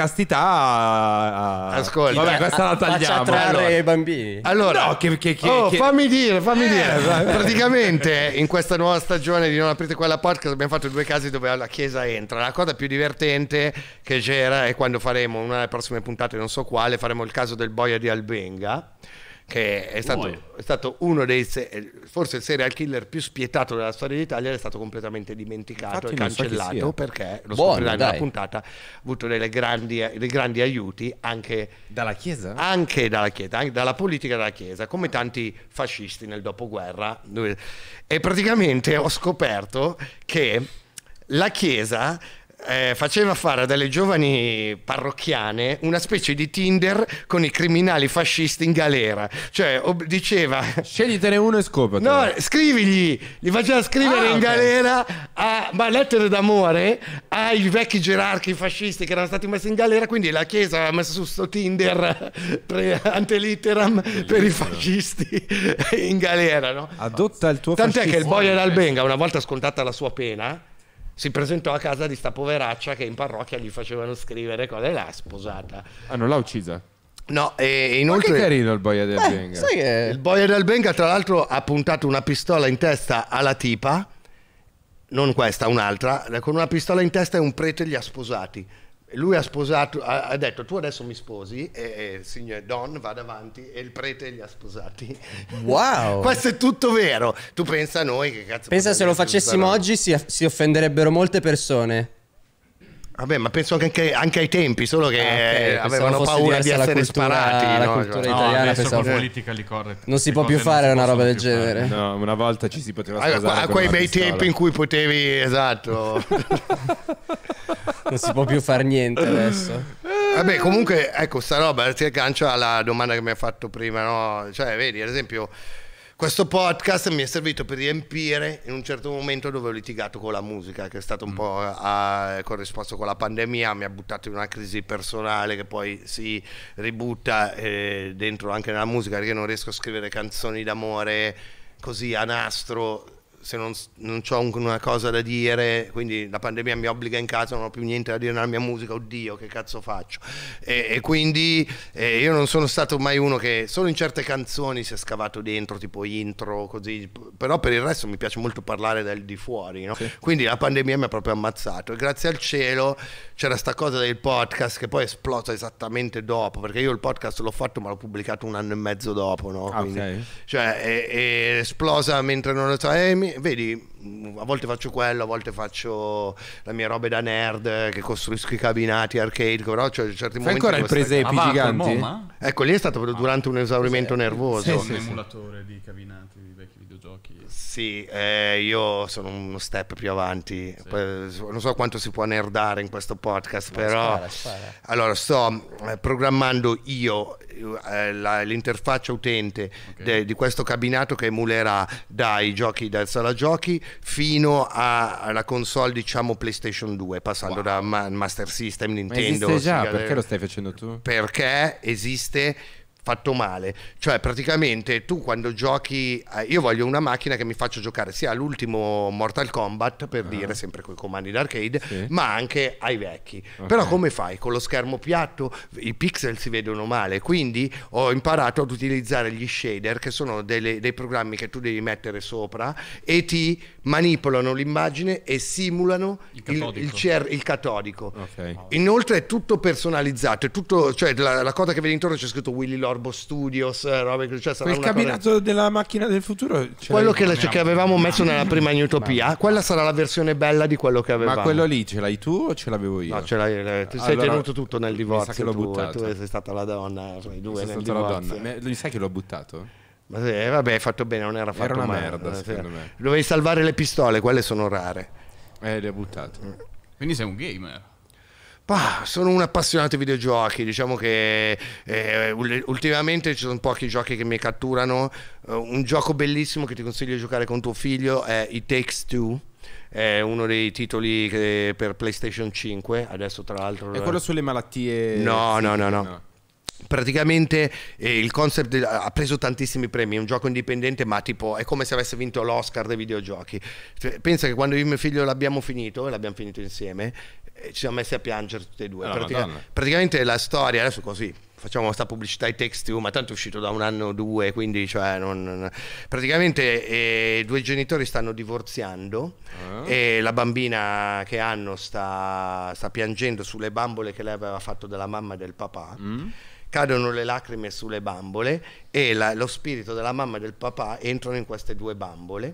castità ascolta, vabbè, questa la tagliamo. Faccia attrarre i bambini. Allora, no, fammi dire. Praticamente in questa nuova stagione di Non aprite quella podcast abbiamo fatto 2 casi dove la Chiesa entra. La cosa più divertente che c'era è quando faremo una delle prossime puntate, non so quale, faremo il caso del boia di Albenga, che è stato uno dei forse il serial killer più spietato della storia d'Italia, è stato completamente dimenticato e cancellato perché lo scoprirai nella puntata, ha avuto dei grandi aiuti anche dalla Chiesa, anche dalla politica della Chiesa, come tanti fascisti nel dopoguerra. E praticamente ho scoperto che la Chiesa faceva fare a delle giovani parrocchiane una specie di Tinder con i criminali fascisti in galera, cioè diceva sceglitene uno e scopati. No, scrivigli, li faceva scrivere in galera lettere d'amore ai vecchi gerarchi fascisti che erano stati messi in galera, quindi la Chiesa ha messo su sto Tinder ante litteram per i fascisti in galera, no? Adotta il tuo tant'è fascismo. che il boia d'Albenga, una volta scontata la sua pena, si presentò a casa di sta poveraccia che in parrocchia gli facevano scrivere cose e l'ha sposata. Ah, non l'ha uccisa? No, e inoltre... Ma che carino il boia d'Albenga. Sai che... Il boia d'Albenga tra l'altro ha puntato una pistola in testa alla tipa, non questa, un'altra, con una pistola in testa e un prete li ha sposati. Lui ha sposato, ha detto tu adesso mi sposi e il signore Don va davanti e il prete li ha sposati. Wow. Questo è tutto vero. Tu pensa a noi che cazzo. Pensa se lo facessimo oggi si offenderebbero molte persone. Vabbè, ma penso anche ai tempi, solo che okay, avevano paura di essere sparati. La cultura italiana pensavo politically correct. Non si può più fare una roba del genere. No, una volta ci si poteva sposare a quei bei tempi in cui potevi, esatto. Non si può più fare niente adesso. Vabbè, comunque, ecco, sta roba si aggancia alla domanda che mi ha fatto prima, no? Cioè, vedi, ad esempio, questo podcast mi è servito per riempire in un certo momento dove ho litigato con la musica, che è stato un po' corrisposto con la pandemia, mi ha buttato in una crisi personale che poi si ributta dentro anche nella musica, perché non riesco a scrivere canzoni d'amore così a nastro se non ho una cosa da dire, quindi la pandemia mi obbliga in casa, non ho più niente da dire nella mia musica, oddio che cazzo faccio, e quindi io non sono stato mai uno che solo in certe canzoni si è scavato dentro, tipo intro così, però per il resto mi piace molto parlare del di fuori, no? Sì. Quindi la pandemia mi ha proprio ammazzato e grazie al cielo c'era sta cosa del podcast che poi è esplosa esattamente dopo, perché io il podcast l'ho fatto ma l'ho pubblicato 1 anno e mezzo dopo, no? Quindi, okay. Cioè è esplosa mentre non lo so, vedi, a volte faccio quello, a volte faccio la mia roba da nerd che costruisco i cabinati arcade, però c'è certi momenti ancora il presepi giganti? Ecco, lì è stato durante un esaurimento nervoso. Sì, un emulatore di cabinati di vecchi videogiochi. Sì, io sono uno step più avanti. Sì. Poi, non so quanto si può nerdare in questo podcast, però spara. Allora sto programmando io l'interfaccia utente di questo cabinato che emulerà dai giochi del sala giochi fino alla console, diciamo PlayStation 2, passando da Master System, Nintendo. Ma esiste già, perché lo stai facendo tu? Perché esiste fatto male, cioè praticamente tu quando giochi, io voglio una macchina che mi faccia giocare sia all'ultimo Mortal Kombat, per dire, sempre con i comandi d'arcade, sì, ma anche ai vecchi. Però come fai? Con lo schermo piatto i pixel si vedono male, quindi ho imparato ad utilizzare gli shader, che sono dei programmi che tu devi mettere sopra e ti manipolano l'immagine e simulano il catodico. Inoltre è tutto personalizzato, è tutto, cioè la cosa che vedi intorno c'è scritto Willy Lorbo Studios, cioè sarà quel cabinato della macchina del futuro, quello che avevamo messo nella prima Newtopia, quella sarà la versione bella di quello che avevamo. Ma quello lì ce l'hai tu o ce l'avevo io? No, ce l'hai, tu sei tenuto tutto nel divorzio, che l'ho buttato. Tu sei stata la donna, i due nel divorzio. Lo sai che l'ho buttato? Ma vabbè, hai fatto bene, non era fatto una male. merda, secondo me. Dovevi salvare le pistole, quelle sono rare. Le ho buttate. Quindi sei un gamer? Sono un appassionato di videogiochi, diciamo che ultimamente ci sono pochi giochi che mi catturano. Un gioco bellissimo che ti consiglio di giocare con tuo figlio è It Takes Two. È uno dei titoli per PlayStation 5, adesso tra l'altro è quello sulle malattie. No. praticamente il concept ha preso tantissimi premi, è un gioco indipendente, ma tipo è come se avesse vinto l'Oscar dei videogiochi. Pensa che quando io e mio figlio l'abbiamo finito, e l'abbiamo finito insieme, ci siamo messi a piangere tutti e due. Praticamente la storia, adesso così facciamo questa pubblicità ai Takes-Two, ma tanto è uscito da un anno o due, quindi cioè praticamente due genitori stanno divorziando e la bambina che hanno sta piangendo sulle bambole che lei aveva fatto della mamma e del papà. Cadono le lacrime sulle bambole e lo spirito della mamma e del papà entrano in queste due bambole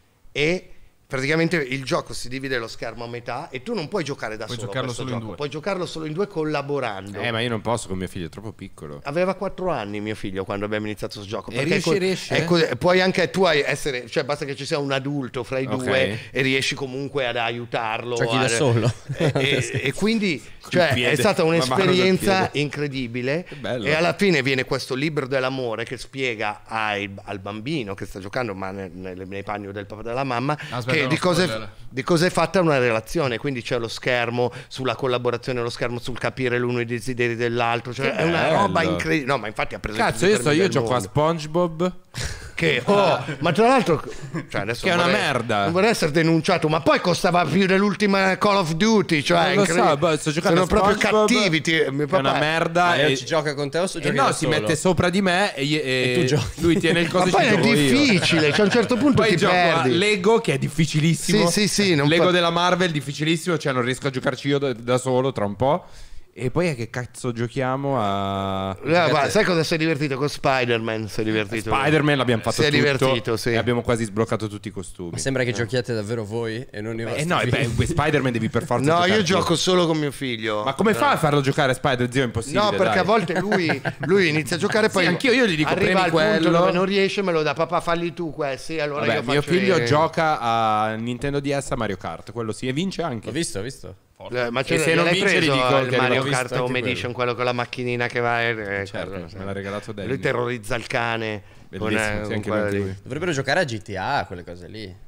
e praticamente il gioco si divide lo schermo a metà e tu non puoi giocare da solo giocarlo questo solo in gioco, due. puoi giocarlo solo in due collaborando. Ma io non posso con mio figlio, è troppo piccolo. Aveva 4 anni mio figlio quando abbiamo iniziato questo gioco. E riesce? Puoi anche tu essere, cioè basta che ci sia un adulto fra i due e riesci comunque ad aiutarlo. Giochi da solo. E quindi cioè, è stata un'esperienza incredibile e alla fine viene questo libro dell'amore che spiega al bambino che sta giocando ma nei panni del papà e della mamma che di cosa è fatta una relazione, quindi c'è lo schermo sulla collaborazione, lo schermo sul capire l'uno i desideri dell'altro, cioè è una roba incredibile. No, ma infatti ha preso Cazzo, io gioco a SpongeBob che ma tra l'altro cioè adesso che è una merda. Non vorrei essere denunciato, ma poi costava più dell'ultima Call of Duty, cioè non lo so, sto giocando sono proprio cattivi, è una merda e ci gioca con te o giochi no, da si solo? Mette sopra di me e tu giochi. lui tiene il coso. Ma poi è difficile, cioè a un certo punto poi ti gioco perdi. a Lego che è difficilissimo. Sì, Lego della Marvel difficilissimo, cioè non riesco a giocarci io da solo tra un po'. E poi a che cazzo giochiamo a... sai cosa sei divertito con Spider-Man? Sei divertito? Spider-Man l'abbiamo fatto tutto divertito, sì. E abbiamo quasi sbloccato tutti i costumi. Ma sembra che giochiate davvero voi e non i vostri figli. Spider-Man devi per forza No, giocare io gioco solo con mio figlio. Ma come fa a farlo giocare a Spider? Zio, è impossibile. No, perché dai. a volte lui inizia a giocare poi anch'io io gli dico arriva al premi punto quello dove non riesce, me lo dà papà, falli tu questi. Allora Vabbè, io mio faccio figlio gioca a Nintendo DS a Mario Kart, quello sì, e vince anche. Ho visto. Ma E se non l'hai vince, preso gli dico il che Mario l'ho visto Kart anche Home Edition, quello con la macchinina che va certo, me l'ha regalato Danny. lui terrorizza il cane. Bellissimo, sì, anche lui. Dovrebbero giocare a GTA, quelle cose lì.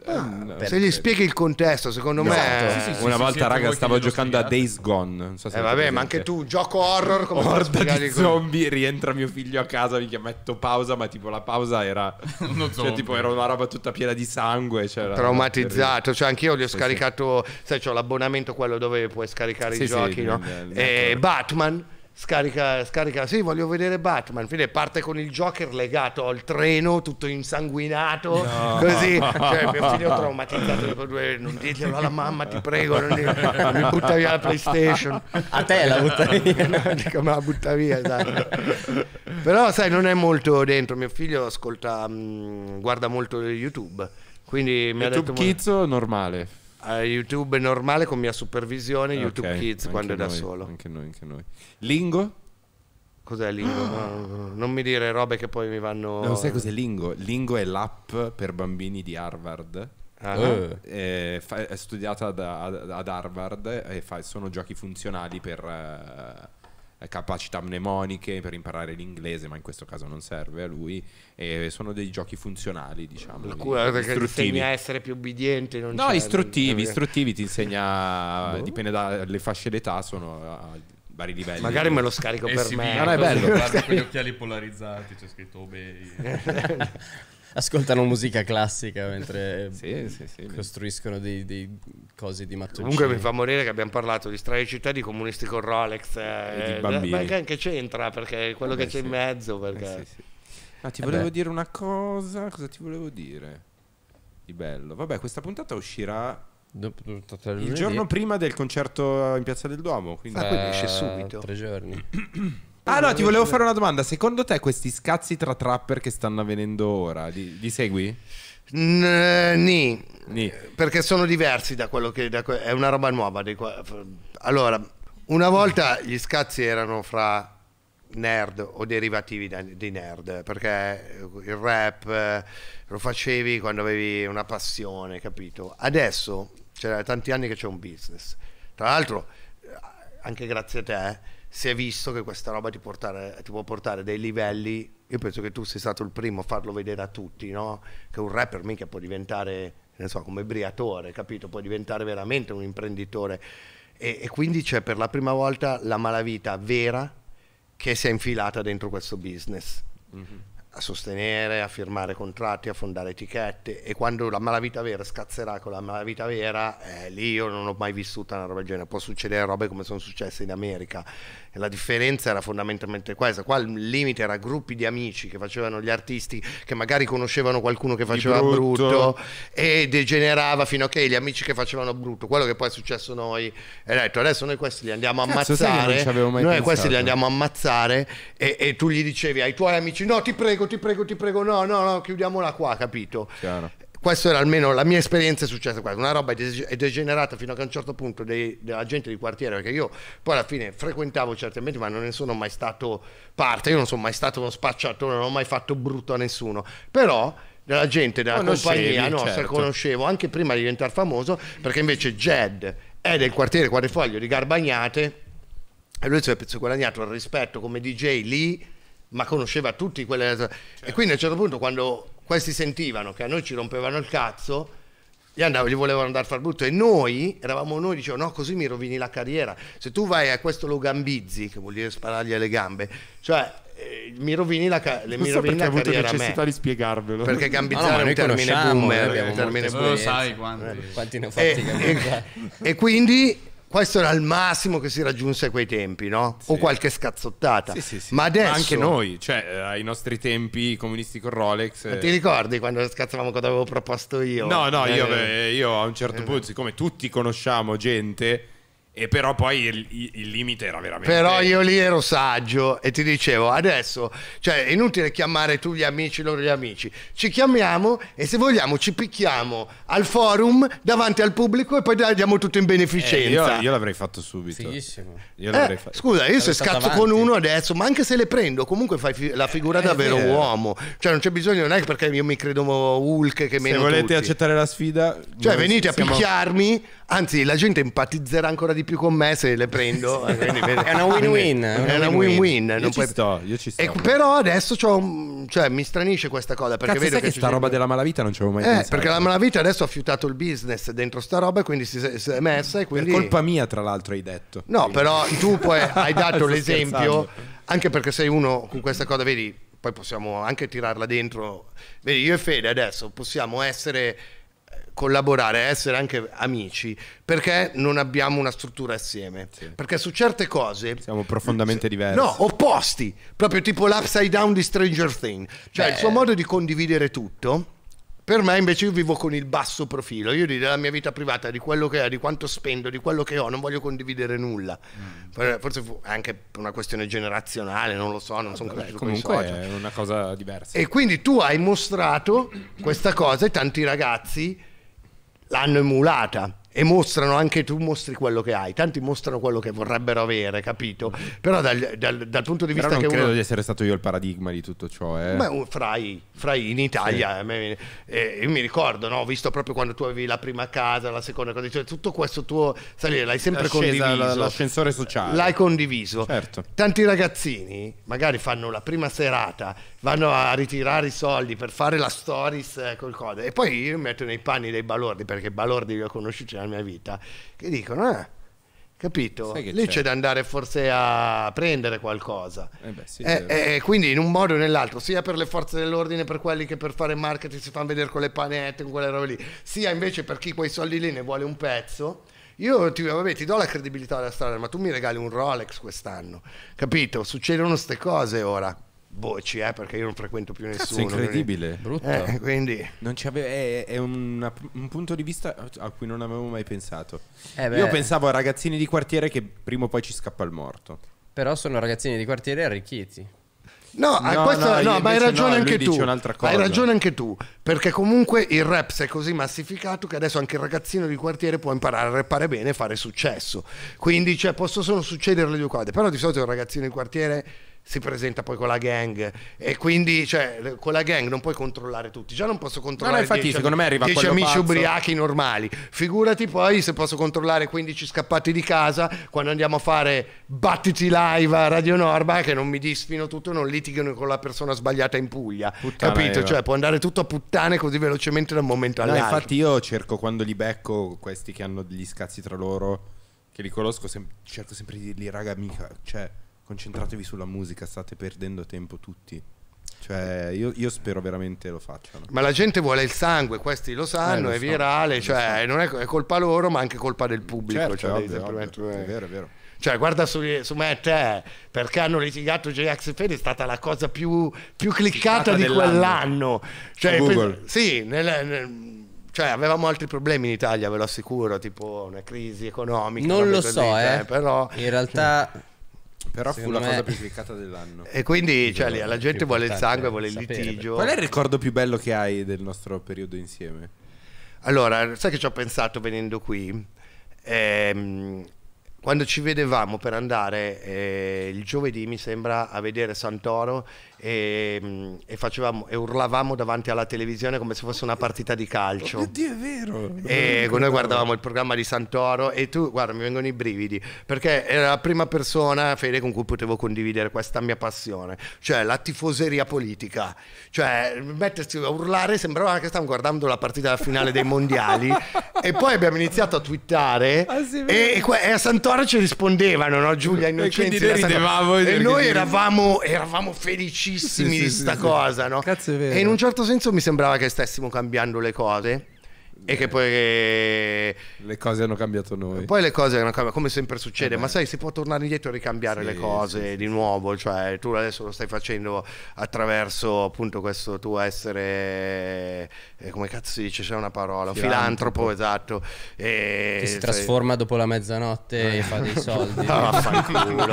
Se gli spieghi il contesto, secondo me Una volta, raga, stavo giocando a Days Gone. Non so se vabbè, ma anche tu gioco horror come Horda di zombie, rientra mio figlio a casa, mi metto pausa, ma tipo la pausa era cioè tipo era una roba tutta piena di sangue, cioè, traumatizzato, cioè anch'io li ho scaricato, sai, c'ho l'abbonamento quello dove puoi scaricare i giochi, no? E Batman scarica, sì, voglio vedere Batman. Fine parte con il Joker legato al treno, tutto insanguinato, così. Cioè, mio figlio traumatizzato dopo non dirglielo alla mamma, ti prego, non mi butta via la PlayStation. A te la butta via. No, dico, ma la butta via, dai. Però sai, non è molto dentro. Mio figlio guarda molto YouTube, quindi mi ha detto Kids o normale? YouTube normale con mia supervisione, YouTube Kids quando è da solo. Anche noi. Lingo? Cos'è Lingo? No, non mi dire robe che poi mi vanno... Non sai cos'è Lingo? Lingo è l'app per bambini di Harvard. È studiata ad Harvard e sono giochi funzionali per... capacità mnemoniche, per imparare l'inglese, ma in questo caso non serve a lui, e sono dei giochi funzionali, diciamo, perché ti insegna a essere più obbediente, non no, istruttivi, ti insegna dipende dalle fasce d'età, sono a vari livelli. Magari me lo scarico per me. Non è bello. Guarda con gli occhiali polarizzati, c'è scritto obey. Ascoltano musica classica mentre sì. costruiscono dei cosi di mattoncini. Comunque mi fa morire che abbiamo parlato di strade città, di comunisti con Rolex e di bambini. Ma che anche c'entra, perché è quello che c'è in mezzo, perché... Ma ti volevo dire una cosa ti volevo dire di bello? Vabbè, questa puntata uscirà il giorno prima del concerto in Piazza del Duomo, quindi esce subito. 3 giorni. No, ti volevo fare una domanda. Secondo te questi scazzi tra trapper che stanno avvenendo ora, li segui? Nì. Perché sono diversi da quello che... è una roba nuova. Allora, una volta gli scazzi erano fra nerd o derivativi di nerd, perché il rap lo facevi quando avevi una passione, capito? Adesso c'è tanti anni che c'è un business. Tra l'altro, anche grazie a te, si è visto che questa roba ti può portare dei livelli. Io penso che tu sei stato il primo a farlo vedere a tutti, no? Che un rapper mica può diventare, non so, come Briatore, capito? Può diventare veramente un imprenditore. E quindi c'è per la prima volta la malavita vera che si è infilata dentro questo business. A sostenere, a firmare contratti, a fondare etichette, e quando la malavita vera scazzerà con la malavita vera, lì io non ho mai vissuto una roba del genere. Può succedere robe come sono successe in America, e la differenza era fondamentalmente questa. Qua il limite era gruppi di amici che facevano gli artisti, che magari conoscevano qualcuno che faceva brutto e degenerava fino a che gli amici che facevano brutto, quello che poi è successo noi, e detto adesso noi questi li andiamo a ammazzare, noi questi li andiamo a ammazzare, e tu gli dicevi ai tuoi amici no, ti prego, no, chiudiamola qua, capito? Chiaro. Questo era almeno la mia esperienza, è successa qua. Una roba è degenerata fino a che a un certo punto della gente di quartiere, perché io poi alla fine frequentavo certi ambienti, ma non ne sono mai stato parte, io non sono mai stato uno spacciatore, non ho mai fatto brutto a nessuno, però della gente della compagnia nostra, certo, conoscevo anche prima di diventare famoso, perché invece Jed è del quartiere Quadrifoglio di Garbagnate, e lui si è guadagnato il rispetto come DJ lì, ma conosceva tutti quelle, certo. E quindi a un certo punto, quando questi sentivano che a noi ci rompevano il cazzo, gli volevano andare a far brutto, e noi dicevamo no, così mi rovini la carriera. Se tu vai a questo lo gambizzi, che vuol dire sparargli alle gambe, cioè mi rovini la carriera a me. Necessità di spiegarvelo, perché gambizzare è un termine boomer, lo sai quanti ne ho fatti gambizzare. E quindi questo era il massimo che si raggiunse a quei tempi, no? Sì. O qualche scazzottata. Sì. Ma adesso... anche noi, cioè ai nostri tempi comunisti con Rolex... Ti ricordi quando scazzavamo cosa avevo proposto io? No, io a un certo punto, siccome tutti conosciamo gente... E però poi il limite era veramente... Però io lì ero saggio e ti dicevo, adesso, cioè è inutile chiamare tu gli amici, loro gli amici, ci chiamiamo e se vogliamo ci picchiamo al forum davanti al pubblico e poi diamo tutto in beneficenza. Io l'avrei fatto subito. Fighissimo. Io l'avrei fatto. Scusa, io se scazzo avanti con uno adesso, ma anche se le prendo, comunque fai la figura da vero uomo. Cioè non c'è bisogno, non è perché io mi credo Hulk che meno se volete tutti. Accettare la sfida, cioè venite a picchiarmi, anzi la gente empatizzerà ancora di più con me se le prendo. È una win-win. È una win-win. Io ci sto. Però adesso cioè, mi stranisce questa cosa, perché vedo che sta roba della malavita non ci avevo mai pensato. Perché la malavita adesso ha fiutato il business dentro sta roba, e quindi si è messa, e quindi... Per colpa mia, tra l'altro, hai detto. No, quindi... però tu poi hai dato l'esempio, anche perché sei uno con questa cosa, vedi, poi possiamo anche tirarla dentro. Vedi, io e Fede adesso possiamo collaborare, essere anche amici, perché non abbiamo una struttura assieme, perché su certe cose siamo profondamente diversi, opposti, proprio tipo l'upside down di Stranger Things, cioè il suo modo di condividere tutto. Per me invece io vivo con il basso profilo, io della mia vita privata, di quello che è, di quanto spendo, di quello che ho, non voglio condividere nulla. Forse anche per una questione generazionale, non lo so, non sono cresciuto con i social. Comunque è una cosa diversa. E quindi tu hai mostrato questa cosa e tanti ragazzi l'hanno emulata, e mostrano, anche tu mostri quello che hai, tanti mostrano quello che vorrebbero avere, capito? Però dal punto di vista non che credo di essere stato io il paradigma di tutto ciò, Beh, fra in Italia, io mi ricordo, no? Ho visto proprio quando tu avevi la prima casa, la seconda cosa, cioè, tutto questo tuo salire l'hai sempre condiviso, l'ascensore sociale l'hai condiviso, certo. Tanti ragazzini magari fanno la prima serata, vanno a ritirare i soldi per fare la stories col code, e poi io mi metto nei panni dei balordi, perché balordi li ho conosciuti nella mia vita, che dicono capito? Lì c'è da andare forse a prendere qualcosa. Quindi in un modo o nell'altro, sia per le forze dell'ordine, per quelli che per fare marketing si fanno vedere con le panette, con quelle robe lì, sia invece per chi quei soldi lì ne vuole un pezzo. Io ti do la credibilità della strada, ma tu mi regali un Rolex quest'anno, capito? Succedono ste cose ora. Voci, perché io non frequento più nessuno. È incredibile, brutto. Quindi non è un punto di vista a cui non avevo mai pensato. Io pensavo a ragazzini di quartiere che prima o poi ci scappa il morto. Però sono ragazzini di quartiere arricchiti. Ma hai ragione anche tu. Hai ragione anche tu, perché comunque il rap si è così massificato che adesso anche il ragazzino di quartiere può imparare a rappare bene e fare successo. Quindi possono succedere le due cose. Però di solito il ragazzino di quartiere si presenta poi con la gang, e quindi con la gang non puoi controllare tutti. Già non posso controllare secondo me arriva 10 amici ubriachi normali, figurati poi se posso controllare 15 scappati di casa quando andiamo a fare battiti live a Radio Norma, che non mi disfino tutto, non litigano con la persona sbagliata in Puglia. Puttana, capito? Cioè può andare tutto a puttane così velocemente da un momento all'altro. Infatti io cerco, quando li becco questi che hanno degli scazzi tra loro, che li conosco, cerco sempre di dirgli: raga, mica, cioè, concentratevi sulla musica, state perdendo tempo tutti. Cioè io spero veramente lo facciano. Ma la gente vuole il sangue, questi lo sanno, lo è so, virale, cioè non è colpa loro, ma anche colpa del pubblico. Certo, Cioè, ovvio. È vero. Cioè, guarda su me e te, perché hanno litigato J-Ax e Fede, è stata la cosa più cliccata di quell'anno. Cioè, Google. Sì, cioè, avevamo altri problemi in Italia, ve lo assicuro, tipo una crisi economica. Non lo so, però in realtà... Però fu la cosa più cliccata dell'anno. E quindi cioè, la gente vuole il sangue, vuole il litigio. Qual è il ricordo più bello che hai del nostro periodo insieme? Allora, sai che ci ho pensato venendo qui? Quando ci vedevamo per andare il giovedì, mi sembra, a vedere Santoro e urlavamo davanti alla televisione come se fosse una partita di calcio. Oh mio Dio, è vero. E noi guardavamo il programma di Santoro e tu, guarda, mi vengono i brividi, perché era la prima persona, Fede, con cui potevo condividere questa mia passione, cioè la tifoseria politica. Cioè, mettersi a urlare sembrava che stavamo guardando la partita della finale dei mondiali. E poi abbiamo iniziato a twittare e a Santoro ci rispondevano, no? Giulia Innocenzi, e quindi ridevamo, e noi eravamo felicissimi di sta cosa, no? Cazzo, è vero. E in un certo senso mi sembrava che stessimo cambiando le cose. E che poi le cose hanno cambiato noi. Poi le cose hanno cambiato, come sempre succede, ma sai, si può tornare indietro e ricambiare le cose di nuovo. Cioè, tu adesso lo stai facendo attraverso appunto questo tuo essere, come cazzo si dice, c'è una parola, filantropo, esatto. Che si trasforma dopo la mezzanotte e fa dei soldi. Vaffanculo,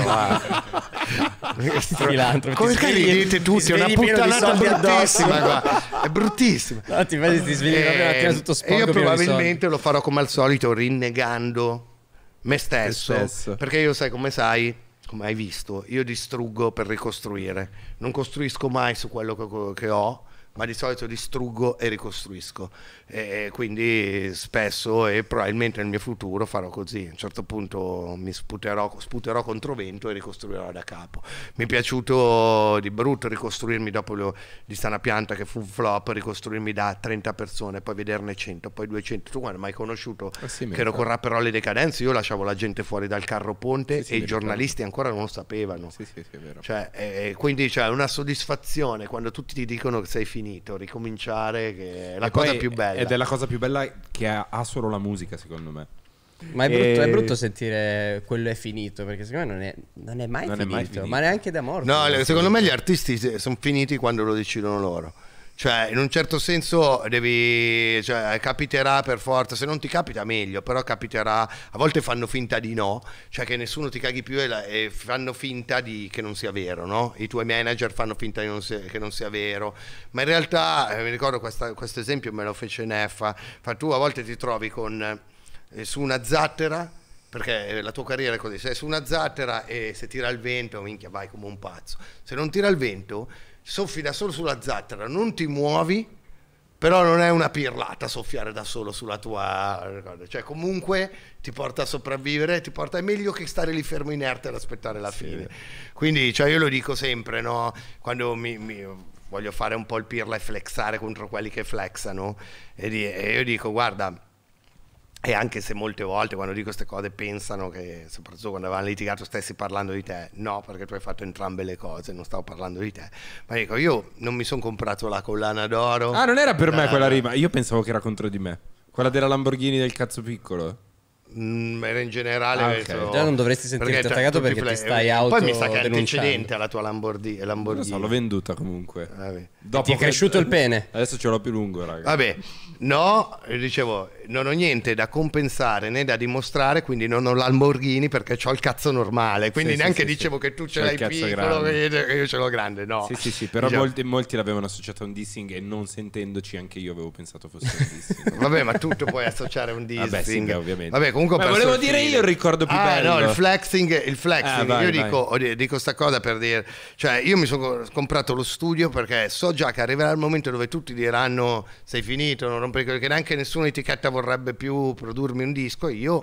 Filantropo. Come dite tutti, è una puttanata bruttissima qua. È bruttissima. No, ti svegli proprio la mattina tutto sporco. Io probabilmente lo farò come al solito, rinnegando me stesso. Perché io, sai, come hai visto, io distruggo per ricostruire. Non costruisco mai su quello che ho, ma di solito distruggo e ricostruisco. E quindi spesso e probabilmente nel mio futuro farò così. A un certo punto mi sputerò contro vento e ricostruirò da capo. Mi è piaciuto di brutto ricostruirmi dopo di Stana Pianta, che fu un flop, ricostruirmi da 30 persone, poi vederne 100, poi 200. Tu quando mi hai conosciuto che ero con Rapperò Decadenze, io lasciavo la gente fuori dal carro ponte e i giornalisti ancora non lo sapevano. Sì, è vero. Cioè, quindi c'è una soddisfazione quando tutti ti dicono che sei finito, ricominciare, che è la cosa più bella. Ed è la cosa più bella che ha solo la musica, secondo me. Ma è brutto sentire quello è finito, perché secondo me non è mai finito, ma neanche da morto. No, secondo me gli artisti sono finiti quando lo decidono loro. Cioè, in un certo senso capiterà per forza, se non ti capita meglio, però capiterà. A volte fanno finta di no, cioè che nessuno ti caghi più e fanno finta che non sia vero, no? I tuoi manager fanno finta che non sia vero, ma in realtà mi ricordo questo esempio me lo fece Neffa. Tu a volte ti trovi su una zattera, perché la tua carriera è così, sei su una zattera e se tira il vento, minchia, vai come un pazzo. Se non tira il vento, soffi da solo sulla zattera, non ti muovi, però non è una pirlata soffiare da solo sulla tua, cioè comunque ti porta a sopravvivere, è meglio che stare lì fermo inerte ad aspettare la fine. Quindi cioè, io lo dico sempre, no? Quando mi voglio fare un po' il pirla e flexare contro quelli che flexano, e io dico, guarda, e anche se molte volte quando dico queste cose pensano che, soprattutto quando avevano litigato, stessi parlando di te. No, perché tu hai fatto entrambe le cose, non stavo parlando di te. Ma dico, io non mi sono comprato la collana d'oro. Ah, non era per me quella rima, io pensavo che era contro di me. Quella della Lamborghini del cazzo piccolo. Era in generale. Già non dovresti sentirti attaccato perché ti stai poi mi sa che è antecedente alla tua Lamborghini. Non so, l'ho venduta comunque. Dopo ti è cresciuto il pene. Adesso ce l'ho più lungo, raga. Vabbè, no, dicevo, non ho niente da compensare né da dimostrare, quindi non ho Lamborghini perché ho il cazzo normale. Quindi neanche dicevo che tu ce l'hai piccolo e io ce l'ho grande, no. Sì, però molti l'avevano associato a un dissing e non sentendoci anche io avevo pensato fosse un dissing. Vabbè, ma tutto puoi associare a un dissing. Vabbè, sì, ovviamente. Vabbè, comunque ma volevo dire io il ricordo più bello. No, il flexing. Vai, io dico sta cosa per dire, cioè io mi sono comprato lo studio perché so già che arriverà il momento dove tutti diranno sei finito, non rompere, che neanche nessuna etichetta vorrebbe più produrmi un disco. Io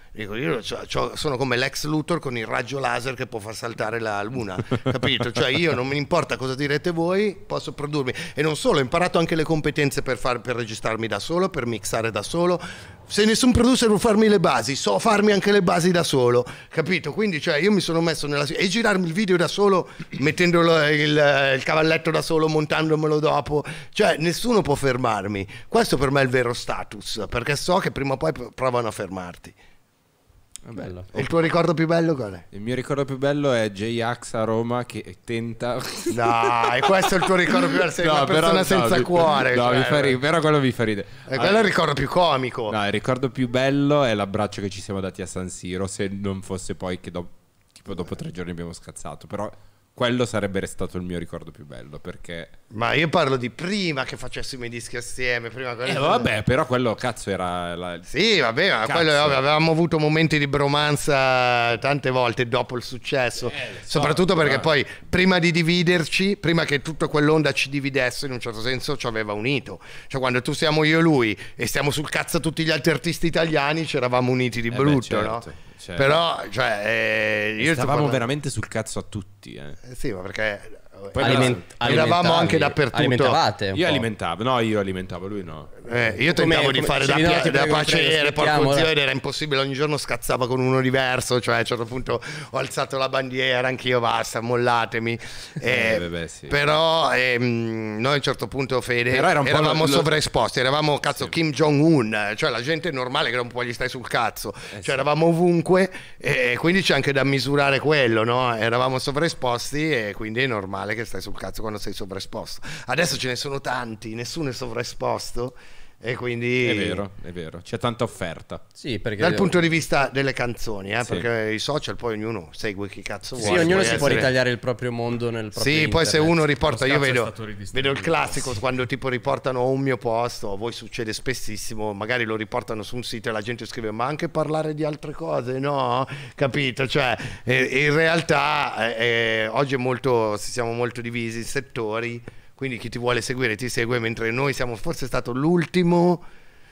Dico, io sono come Lex Luthor con il raggio laser che può far saltare la luna, capito? Cioè io non mi importa cosa direte voi, posso produrmi. E non solo, ho imparato anche le competenze per registrarmi da solo, per mixare da solo. Se nessun producer può farmi le basi, so farmi anche le basi da solo, capito? Quindi cioè, io mi sono messo e girarmi il video da solo, mettendo il cavalletto da solo, montandomelo dopo. Cioè nessuno può fermarmi. Questo per me è il vero status, perché so che prima o poi provano a fermarti. Bello. E il tuo ricordo più bello qual è? Il mio ricordo più bello è J-Ax a Roma che tenta. Dai, questo è il tuo ricordo più bello. Sei una persona senza cuore. No, cioè, mi fa ridere, però quello mi fa ridere. Quello è il ricordo più comico. No, il ricordo più bello è l'abbraccio che ci siamo dati a San Siro. Se non fosse poi che dopo 3 giorni abbiamo scazzato. Però quello sarebbe stato il mio ricordo più bello, perché... Ma io parlo di prima che facessimo i dischi assieme, prima vabbè, però quello cazzo era Sì, vabbè, ma quello, avevamo avuto momenti di bromanza tante volte dopo il successo, soprattutto perché poi prima di dividerci, prima che tutta quell'onda ci dividesse, in un certo senso ci aveva unito. Cioè quando tu siamo io e lui e stiamo sul cazzo tutti gli altri artisti italiani, ci eravamo uniti di brutto, certo, no? certo. Però, cioè, io stavamo veramente sul cazzo a tutti, sì, ma perché eravamo anche dappertutto. Alimentavate io alimentavo, lui no. Io tentavo di fare da piacere, porco zio, ed era impossibile, ogni giorno scazzava con uno diverso, cioè a un certo punto ho alzato la bandiera, anch'io, basta, mollatemi. Sì. Però noi a un certo punto, Fede, però eravamo sovraesposti, eravamo Kim Jong-un, cioè la gente normale che non può gli stai sul cazzo, cioè eravamo ovunque, e quindi c'è anche da misurare quello, no? Eravamo sovraesposti e quindi è normale che stai sul cazzo quando sei sovraesposto. Adesso ce ne sono tanti, nessuno è sovraesposto. E quindi è vero, c'è tanta offerta. Sì, perché dal punto di vista delle canzoni, perché i social poi ognuno segue chi cazzo vuole. Sì, ognuno si può ritagliare il proprio mondo nel proprio Sì, internet. Poi se uno riporta, io vedo il classico quando tipo riportano un mio post, a voi succede spessissimo, magari lo riportano su un sito e la gente scrive ma anche parlare di altre cose, no? Capito? Cioè in realtà oggi siamo molto divisi in settori. Quindi chi ti vuole seguire ti segue, mentre noi siamo forse stato l'ultimo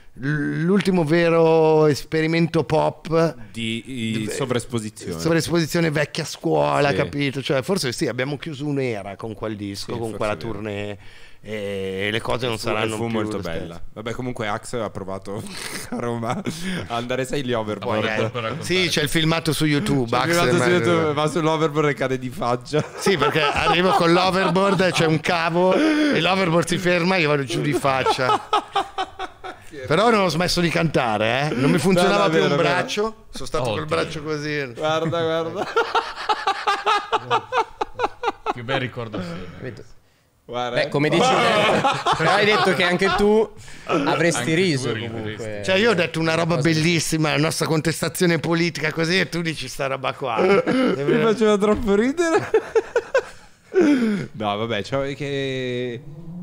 vero esperimento pop di sovraesposizione. Sovraesposizione vecchia scuola, capito? Cioè forse sì, abbiamo chiuso un'era con quel disco, con quella tournée. E le cose non saranno più molto bella. Vabbè, comunque Axe ha provato a Roma a andare, sai, gli overboard. Sì, c'è il filmato su YouTube. Va sull'overboard e cade di faccia. Sì, perché arrivo con l'overboard, c'è un cavo e l'overboard si ferma e io vado giù di faccia. Però non ho smesso di cantare, non mi funzionava più un braccio. Sono stato col braccio così. Guarda. Più bel ricordo assieme. Beh, come dici però hai detto che anche tu avresti anche riso comunque. Cioè io ho detto una roba bellissima, la nostra contestazione politica così, e tu dici sta roba qua. Mi faceva troppo ridere. No vabbè, cioè che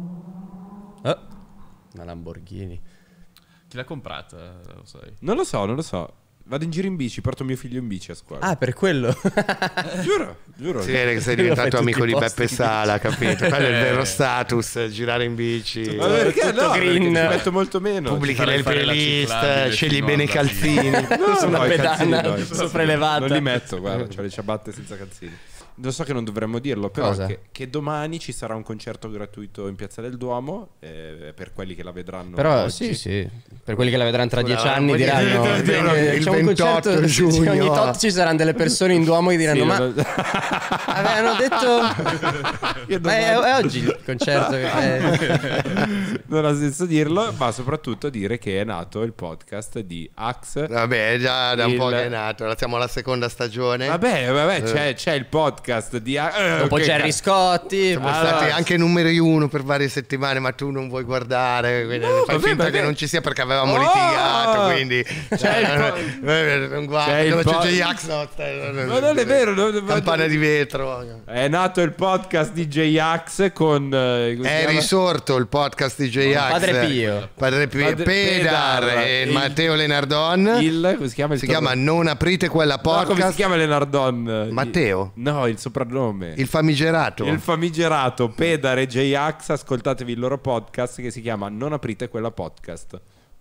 una Lamborghini. Chi l'ha comprata, lo sai? Non lo so. Vado in giro in bici, porto mio figlio in bici a scuola. Ah, per quello? Giuro. Si vede che sei diventato amico di Beppe Sala, capito? Quello è il vero status, girare in bici. Ma perché tutto green. Perché ci metto molto meno. Pubblichi nel playlist, scegli bene i calzini. Sono una pedana sopraelevata. Non li metto, guarda, c'ho le ciabatte senza calzini. Lo so che non dovremmo dirlo, però che domani ci sarà un concerto gratuito in Piazza del Duomo per quelli che la vedranno. Però oggi. sì, per quelli che la vedranno tra 10 anni diranno il 28 giugno. Ogni tot ci saranno delle persone in Duomo che diranno ma avevano detto è oggi il concerto. Non ha senso dirlo, ma soprattutto dire che è nato il podcast di Axe. Vabbè, già da un po' che è nato, siamo alla seconda stagione. Vabbè, c'è il podcast di dopo Gerry Scotti, siamo stati anche numeri 1 per varie settimane, ma tu non vuoi guardare, quindi fai finta che non ci sia perché avevamo litigato, quindi non guarda, dove c'è J-Ax, ma non è vero, campana di vetro. È nato il podcast di J-Ax con è risorto il podcast di J-Ax, Padre Pio Pedar e Matteo Lenardon. Come si chiama? Si chiama Non aprite quella podcast. Come si chiama Lenardon? Matteo. No, il soprannome. Il famigerato Pedar e J-Ax, ascoltatevi il loro podcast che si chiama Non aprite quella podcast.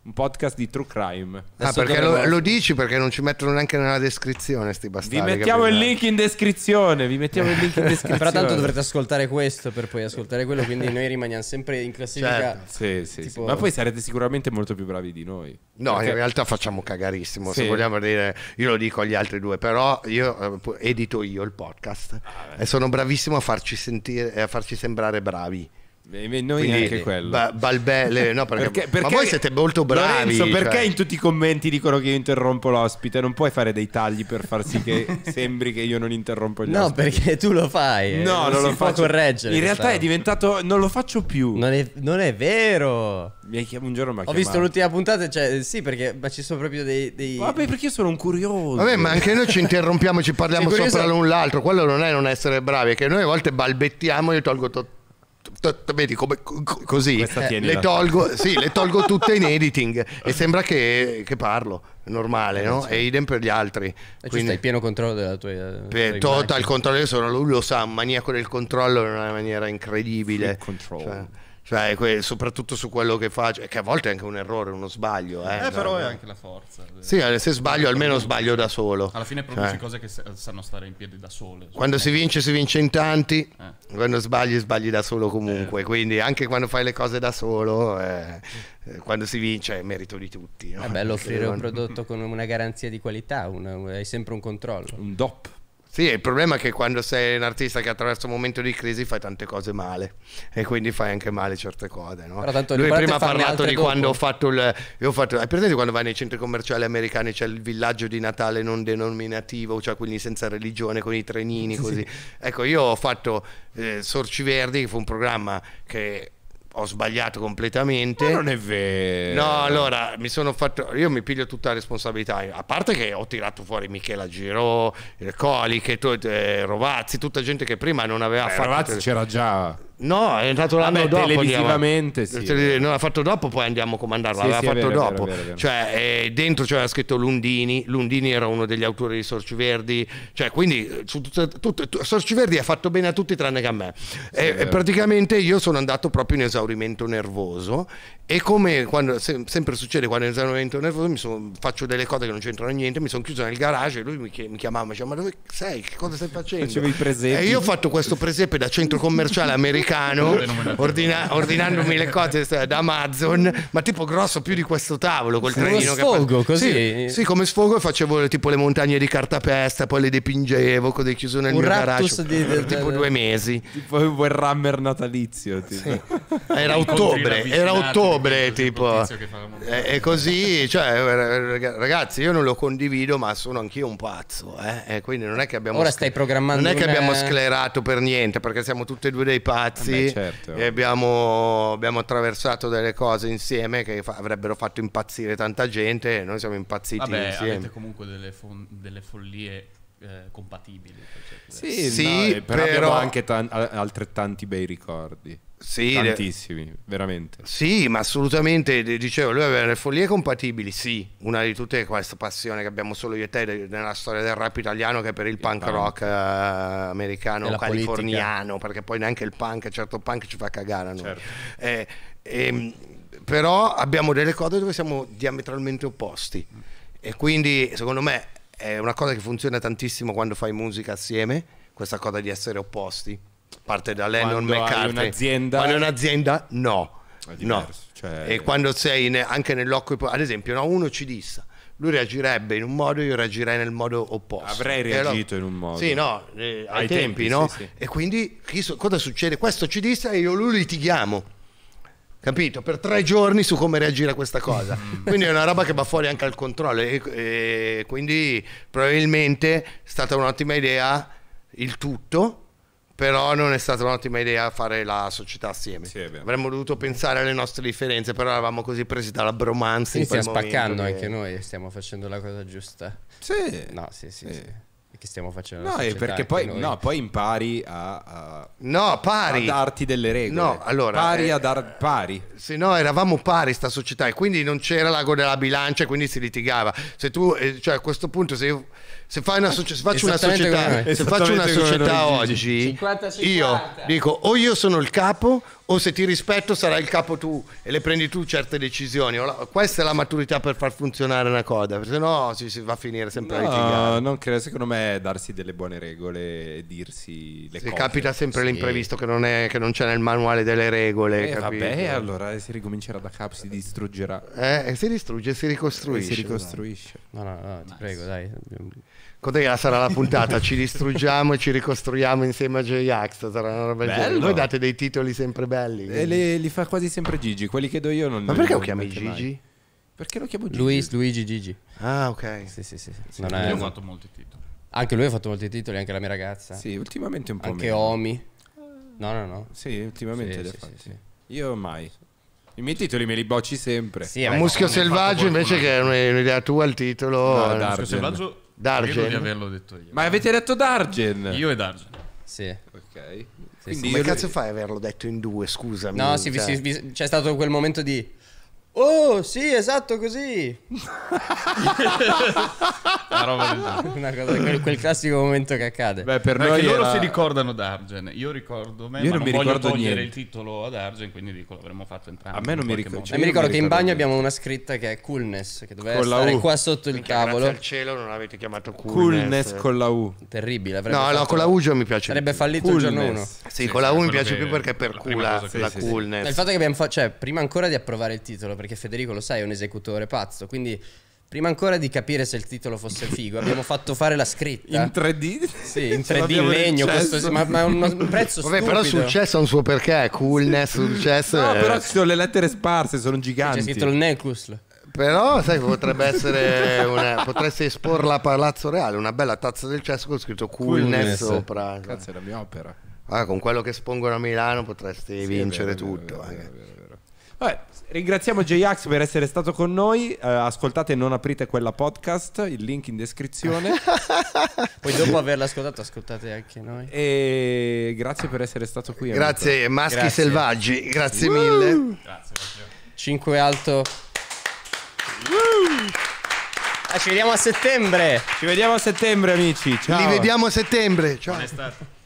Un podcast di true crime. Perché lo dici perché non ci mettono neanche nella descrizione sti bastardi. Vi mettiamo il link in descrizione. Però tanto dovrete ascoltare questo per poi ascoltare quello, quindi noi rimaniamo sempre in classifica. Sì. Ma poi sarete sicuramente molto più bravi di noi. No, perché in realtà facciamo cagarissimo, se vogliamo dire. Io lo dico agli altri due, però io edito io il podcast e sono bravissimo a farci sentire, a farci sembrare bravi. Noi quindi anche quello. Balbelle, no, perché ma voi siete molto bravi. Lorenzo, perché in tutti i commenti dicono che io interrompo l'ospite? Non puoi fare dei tagli per far sì che sembri che io non interrompo gli ospiti. No, perché tu lo fai. No, non lo faccio. Correggere. In realtà è diventato. Non lo faccio più. Non è vero. Un giorno mi ha Ho visto l'ultima puntata, sì, perché ma ci sono proprio dei. Vabbè, perché io sono un curioso. Vabbè, ma anche noi ci interrompiamo, ci parliamo sopra l'un l'altro. Quello non è non essere bravi, è che noi a volte balbettiamo. Io tolgo vedi come così le tolgo tutte in editing e sembra che parlo normale, no? E idem per gli altri. Quindi hai pieno controllo della tua total controllo. Io sono, lui lo sa, un maniaco del controllo in una maniera incredibile. Cioè, soprattutto su quello che faccio, che a volte è anche un errore, uno sbaglio. Però è anche la forza. Sì, se sbaglio almeno sbaglio da solo. Alla fine produci cose che sanno stare in piedi da sole. Quando si vince in tanti, quando sbagli da solo comunque. Quindi anche quando fai le cose da solo, quando si vince è merito di tutti. No? È bello offrire un prodotto con una garanzia di qualità, hai sempre un controllo. Un DOP. Sì, il problema è che quando sei un artista che attraversa un momento di crisi fai tante cose male e quindi fai anche male certe cose, no? Lui prima ha parlato di quando ho fatto hai presente quando vai nei centri commerciali americani c'è il villaggio di Natale non denominativo, cioè quelli senza religione con i trenini così. Ecco, io ho fatto Sorci Verdi, che fu un programma che ho sbagliato completamente. Ma non è vero. No, allora io mi piglio tutta la responsabilità, a parte che ho tirato fuori Michela Giro, Coli, Rovazzi, tutta gente che prima non aveva fatto. Rovazzi c'era già. No, è entrato l'anno dopo. Televisivamente sì. Non l'ha fatto dopo, poi andiamo a comandarlo. Sì, l'aveva fatto dopo. Vero. Cioè, dentro c'era scritto Lundini era uno degli autori di Sorci Verdi. Cioè, quindi Sorci Verdi ha fatto bene a tutti tranne che a me. E praticamente io sono andato proprio in esaurimento nervoso. E come sempre succede quando in esaurimento nervoso, faccio delle cose che non c'entrano niente, mi sono chiuso nel garage e lui mi chiamava, mi diceva: ma dove sei? Che cosa stai facendo? Facevi i presepi. E io ho fatto questo presepe da centro commerciale americano, ordinandomi le cose da Amazon, ma tipo grosso più di questo tavolo, col trenino sfogo, così? Sì, come sfogo, e facevo tipo le montagne di cartapesta, poi le dipingevo, così chiuso nel mio garage tipo 2 mesi. Tipo un Warhammer natalizio tipo. Sì. Era ottobre tipo, e così, cioè, ragazzi, io non lo condivido, ma sono anch'io un pazzo, e quindi non è che abbiamo stai programmando, non è che abbiamo sclerato per niente, perché siamo tutti e due dei pazzi, certo. E abbiamo attraversato delle cose insieme che avrebbero fatto impazzire tanta gente, e noi siamo impazziti insieme. Avete comunque delle follie compatibili. Sì, però abbiamo anche altrettanti bei ricordi. Sì, tantissimi, veramente. Sì, ma assolutamente, dicevo, lui aveva le follie compatibili, sì. Una di tutte è questa passione che abbiamo solo io e te nella storia del rap italiano, che è per il punk rock americano, californiano, perché poi neanche il punk, certo punk ci fa cagare a noi. Certo. Però abbiamo delle cose dove siamo diametralmente opposti, e quindi secondo me è una cosa che funziona tantissimo quando fai musica assieme, questa cosa di essere opposti. Parte da Lennon, McCartney. Quando è un'azienda, no. Cioè... E quando sei anche nell'occhio, ad esempio, uno ci dissa, lui reagirebbe in un modo, io reagirei nel modo opposto. Avrei reagito in un modo. Sì, no, ai tempi, no? Sì. E quindi cosa succede? Questo ci disse e io e lui litighiamo. Capito? Per 3 giorni su come reagire a questa cosa. Quindi è una roba che va fuori anche al controllo, e quindi probabilmente è stata un'ottima idea il tutto. Però non è stata un'ottima idea fare la società assieme. Sì, avremmo dovuto pensare alle nostre differenze, però eravamo così presi dalla bromance. Stiamo spaccando anche noi, stiamo facendo la cosa giusta. Sì. No, sì. Che stiamo facendo la società, perché poi impari a darti delle regole. No, allora, pari a dar pari. Sì, no, eravamo pari sta società, e quindi non c'era l'ago della bilancia, quindi si litigava. Se tu, cioè a questo punto, se fai una se faccio una società oggi, 50-50. Io dico o io sono il capo o se ti rispetto sarai il capo tu e le prendi tu certe decisioni. Questa è la maturità per far funzionare una coda, perché sennò si va a finire sempre a litigare. Non credo, secondo me è darsi delle buone regole e dirsi le cose. Capita sempre l'imprevisto che non c'è nel manuale delle regole. Vabbè, allora si ricomincerà da capo, si distruggerà. Si distrugge, si ricostruisce. No, ti prego, dai. Cos'è sarà la puntata? Ci distruggiamo e ci ricostruiamo insieme a J-Ax. Sarà una roba del genere. Voi date dei titoli sempre belli. E li fa quasi sempre Gigi. Quelli che do io non. Ma perché lo chiami Gigi? Perché lo chiamo Gigi? Luigi, Gigi. Ah, ok. Sì. Io ho fatto molti titoli. Anche lui ha fatto molti titoli, anche la mia ragazza. Sì, ultimamente un po' anche meno. Omi. No. Sì, ultimamente li ha fatti. Sì. Io mai. I miei titoli me li bocci sempre. Sì, Un muschio selvaggio invece che è un'idea tua il titolo. No, Muschio selvaggio. Dargen. Credo di averlo detto io. Ma avete detto Dargen? Io e Dargen. Sì. Ok. Quindi come cazzo fai a averlo detto in due, scusami? No, sì, c'è stato quel momento di... Oh, sì, esatto così. Una roba del genere. Una cosa, quel classico momento che accade. Beh, per Perché noi loro era... si ricordano Dargen. Io ricordo me, Io ma non mi voglio ricordo togliere niente. il titolo ad Argen, quindi dico l'avremmo fatto entrambi. A me non in mi qualche ricordo. modo. Mi ricordo che in bagno niente. abbiamo una scritta che è Coolness, che doveva Con la stare U. qua sotto il tavolo. Grazie al cielo non avete chiamato Coolness con la U. Terribile. No, con la U già mi piace. Sarebbe fallito il giorno 1. Sì, con la U mi quello piace che- più perché per la prima cula cosa che- la sì, coolness. Il fatto che abbiamo cioè, prima ancora di approvare il titolo, perché Federico lo sai, è un esecutore pazzo, quindi prima ancora di capire se il titolo fosse figo, abbiamo fatto fare la scritta. In 3D? Sì, in Ce 3D, in l'abbiamo legno, ricesso. ma è un prezzo Vabbè, stupido. però successo ha un suo perché, coolness, successo. No, però ci sono le lettere sparse, sono C'è giganti. scritto il Necus. Però sai che potrebbe essere potresti esporla a Palazzo Reale, una bella tazza del cesso con scritto coolness sopra. Cazzo, è la mia opera. Con quello che espongono a Milano potresti vincere tutto. Vero. Vabbè, ringraziamo J-Ax per essere stato con noi. Ascoltate Non aprite quella podcast, il link in descrizione. Poi dopo averla ascoltato, ascoltate anche noi. E grazie per essere stato qui. Grazie, maschi Grazie. selvaggi, grazie mille. Grazie. 5 alto. Ci vediamo a settembre. Ci vediamo a settembre, amici. Ciao. Li vediamo a settembre. Ciao. Buona estate.